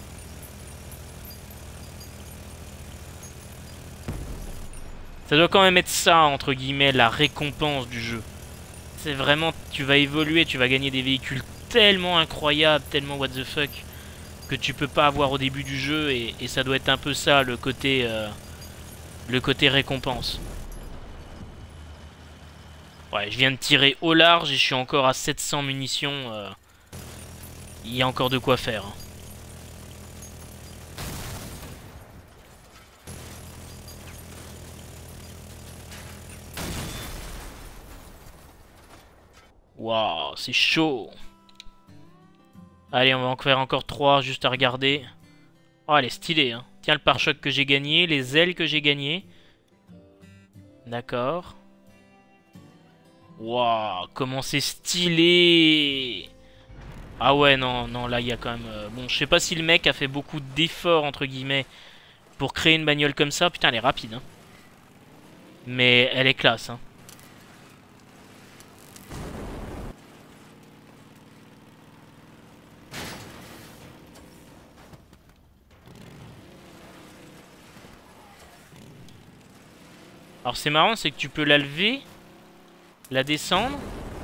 Ça doit quand même être ça, entre guillemets, la récompense du jeu. C'est vraiment, tu vas évoluer, tu vas gagner des véhicules tellement incroyables, tellement what the fuck, que tu peux pas avoir au début du jeu, et ça doit être un peu ça, le côté récompense. Ouais, je viens de tirer au large et je suis encore à 700 munitions. Il y a encore de quoi faire, hein. Waouh, c'est chaud. Allez, on va en faire encore 3 juste à regarder. Oh, elle est stylée, hein. Tiens, le pare-choc que j'ai gagné, les ailes que j'ai gagnées. D'accord. Waouh, comment c'est stylé. Ah ouais, non, non, là, il y a quand même... bon, je sais pas si le mec a fait beaucoup d'efforts, entre guillemets, pour créer une bagnole comme ça. Putain, elle est rapide, hein. Mais elle est classe, hein. Alors c'est marrant, c'est que tu peux la lever, la descendre.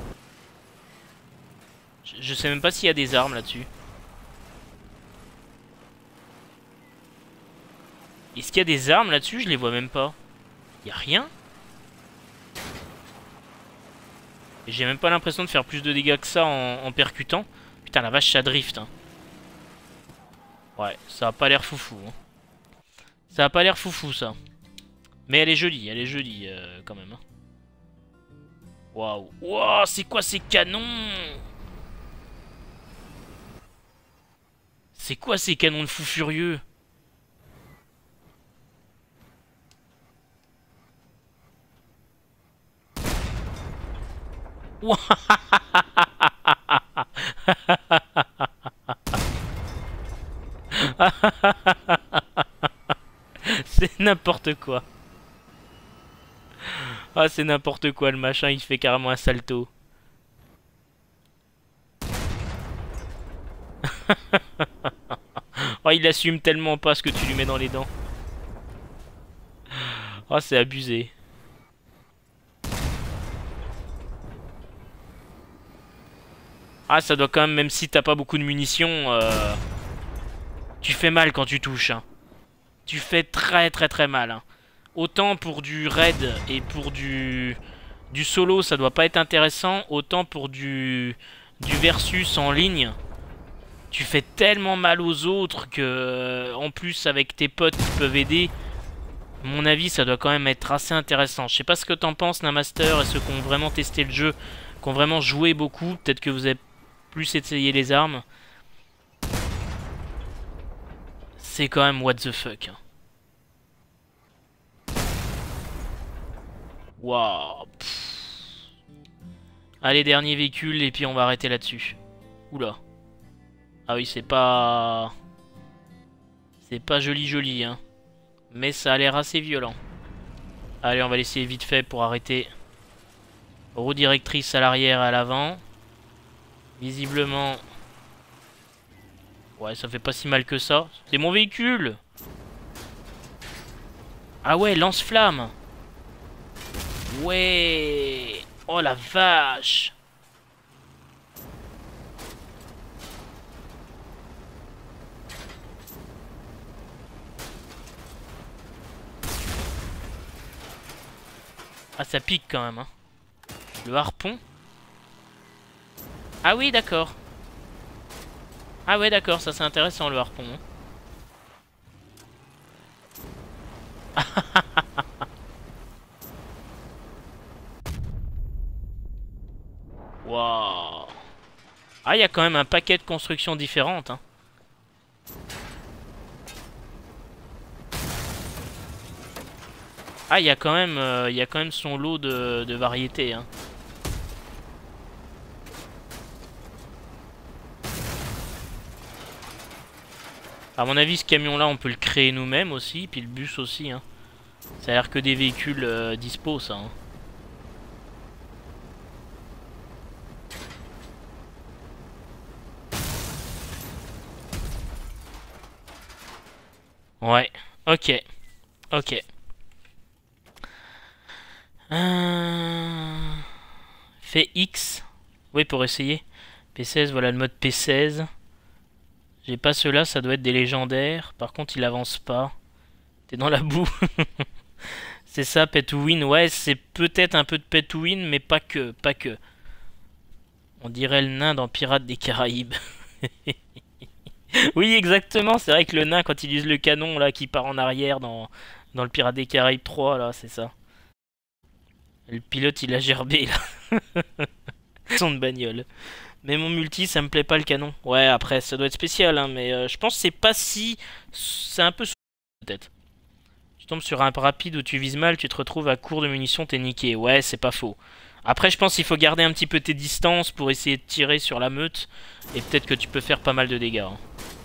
Je sais même pas s'il y a des armes là-dessus. Est-ce qu'il y a des armes là-dessus? Je les vois même pas. Y a rien? Et j'ai même pas l'impression de faire plus de dégâts que ça en percutant. Putain, la vache, ça drift, hein. Ouais, ça a pas l'air foufou, hein. Ça a pas l'air foufou, ça. Mais elle est jolie quand même, hein. Waouh. Waouh, c'est quoi ces canons? C'est quoi ces canons de fou furieux? C'est n'importe quoi. Ah, c'est n'importe quoi, le machin, il fait carrément un salto. Oh, il assume tellement pas ce que tu lui mets dans les dents. Oh, c'est abusé. Ah, ça doit quand même si t'as pas beaucoup de munitions, tu fais mal quand tu touches, hein. Tu fais très très très mal, hein. Autant pour du raid et pour du solo, ça doit pas être intéressant. Autant pour du versus en ligne, tu fais tellement mal aux autres que, en plus avec tes potes qui peuvent aider, à mon avis, ça doit quand même être assez intéressant. Je sais pas ce que t'en penses, Namaster, et ceux qui ont vraiment testé le jeu, qui ont vraiment joué beaucoup. Peut-être que vous avez plus essayé les armes. C'est quand même what the fuck, hein. Waouh. Allez, dernier véhicule, et puis on va arrêter là-dessus. Oula. Ah oui, c'est pas... C'est pas joli joli, hein. Mais ça a l'air assez violent. Allez, on va l'essayer vite fait pour arrêter. Roue directrice à l'arrière et à l'avant. Visiblement... Ouais, ça fait pas si mal que ça. C'est mon véhicule! Ah ouais, lance-flamme! Ouais! Oh la vache! Ah, ça pique quand même, hein. Le harpon? Ah oui, d'accord. Ah ouais, d'accord, ça c'est intéressant le harpon, hein. Waouh. Ah, il y a quand même un paquet de constructions différentes, hein. Ah, il y a quand même son lot de variétés, hein. À mon avis, ce camion-là, on peut le créer nous-mêmes aussi, puis le bus aussi, hein. Ça a l'air que des véhicules dispo, ça. Hein. Ouais, ok, ok. Fait X. Oui, pour essayer. P16, voilà le mode P16. J'ai pas ceux-là, ça doit être des légendaires. Par contre, il avance pas. T'es dans la boue. C'est ça, pay to win. Ouais, c'est peut-être un peu de pay to win, mais pas que, pas que. On dirait le nain dans Pirates des Caraïbes. Oui, exactement. C'est vrai que le nain, quand il use le canon là, qui part en arrière dans le Pirates des Caraïbes 3, là, c'est ça. Le pilote, il a gerbé là. Son de bagnole. Mais mon multi, ça me plaît pas le canon. Ouais, après, ça doit être spécial, hein, mais je pense que c'est pas si. C'est un peu peut-être. Tu tombes sur un rapide où tu vises mal, tu te retrouves à court de munitions, t'es niqué. Ouais, c'est pas faux. Après, je pense qu'il faut garder un petit peu tes distances pour essayer de tirer sur la meute. Et peut-être que tu peux faire pas mal de dégâts. Hein.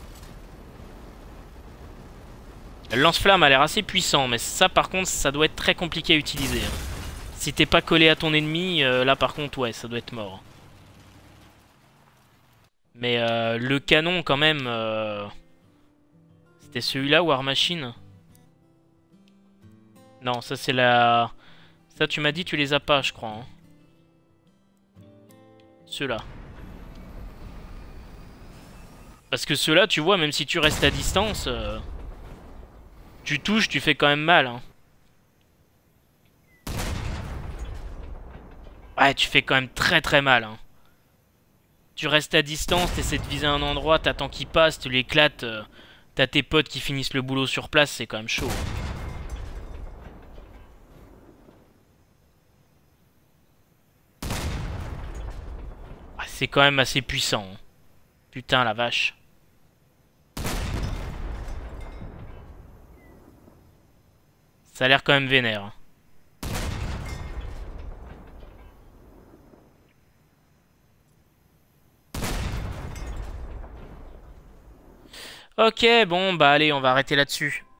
Le lance-flamme a l'air assez puissant, mais ça, par contre, ça doit être très compliqué à utiliser. Hein. Si t'es pas collé à ton ennemi, là, par contre, ouais, ça doit être mort. Mais le canon, quand même... C'était celui-là, War Machine? Non, ça, c'est la... Ça, tu m'as dit, tu les as pas, je crois. Hein. Ceux-là. Parce que ceux-là, tu vois, même si tu restes à distance... tu touches, tu fais quand même mal. Hein. Ouais, tu fais quand même très très mal. Hein. Tu restes à distance, t'essaies de viser un endroit, t'attends qu'il passe, tu l'éclates. T'as tes potes qui finissent le boulot sur place, c'est quand même chaud. Ouais, c'est quand même assez puissant. Hein. Putain, la vache. Ça a l'air quand même vénère. Hein. Ok, bon, bah allez, on va arrêter là-dessus.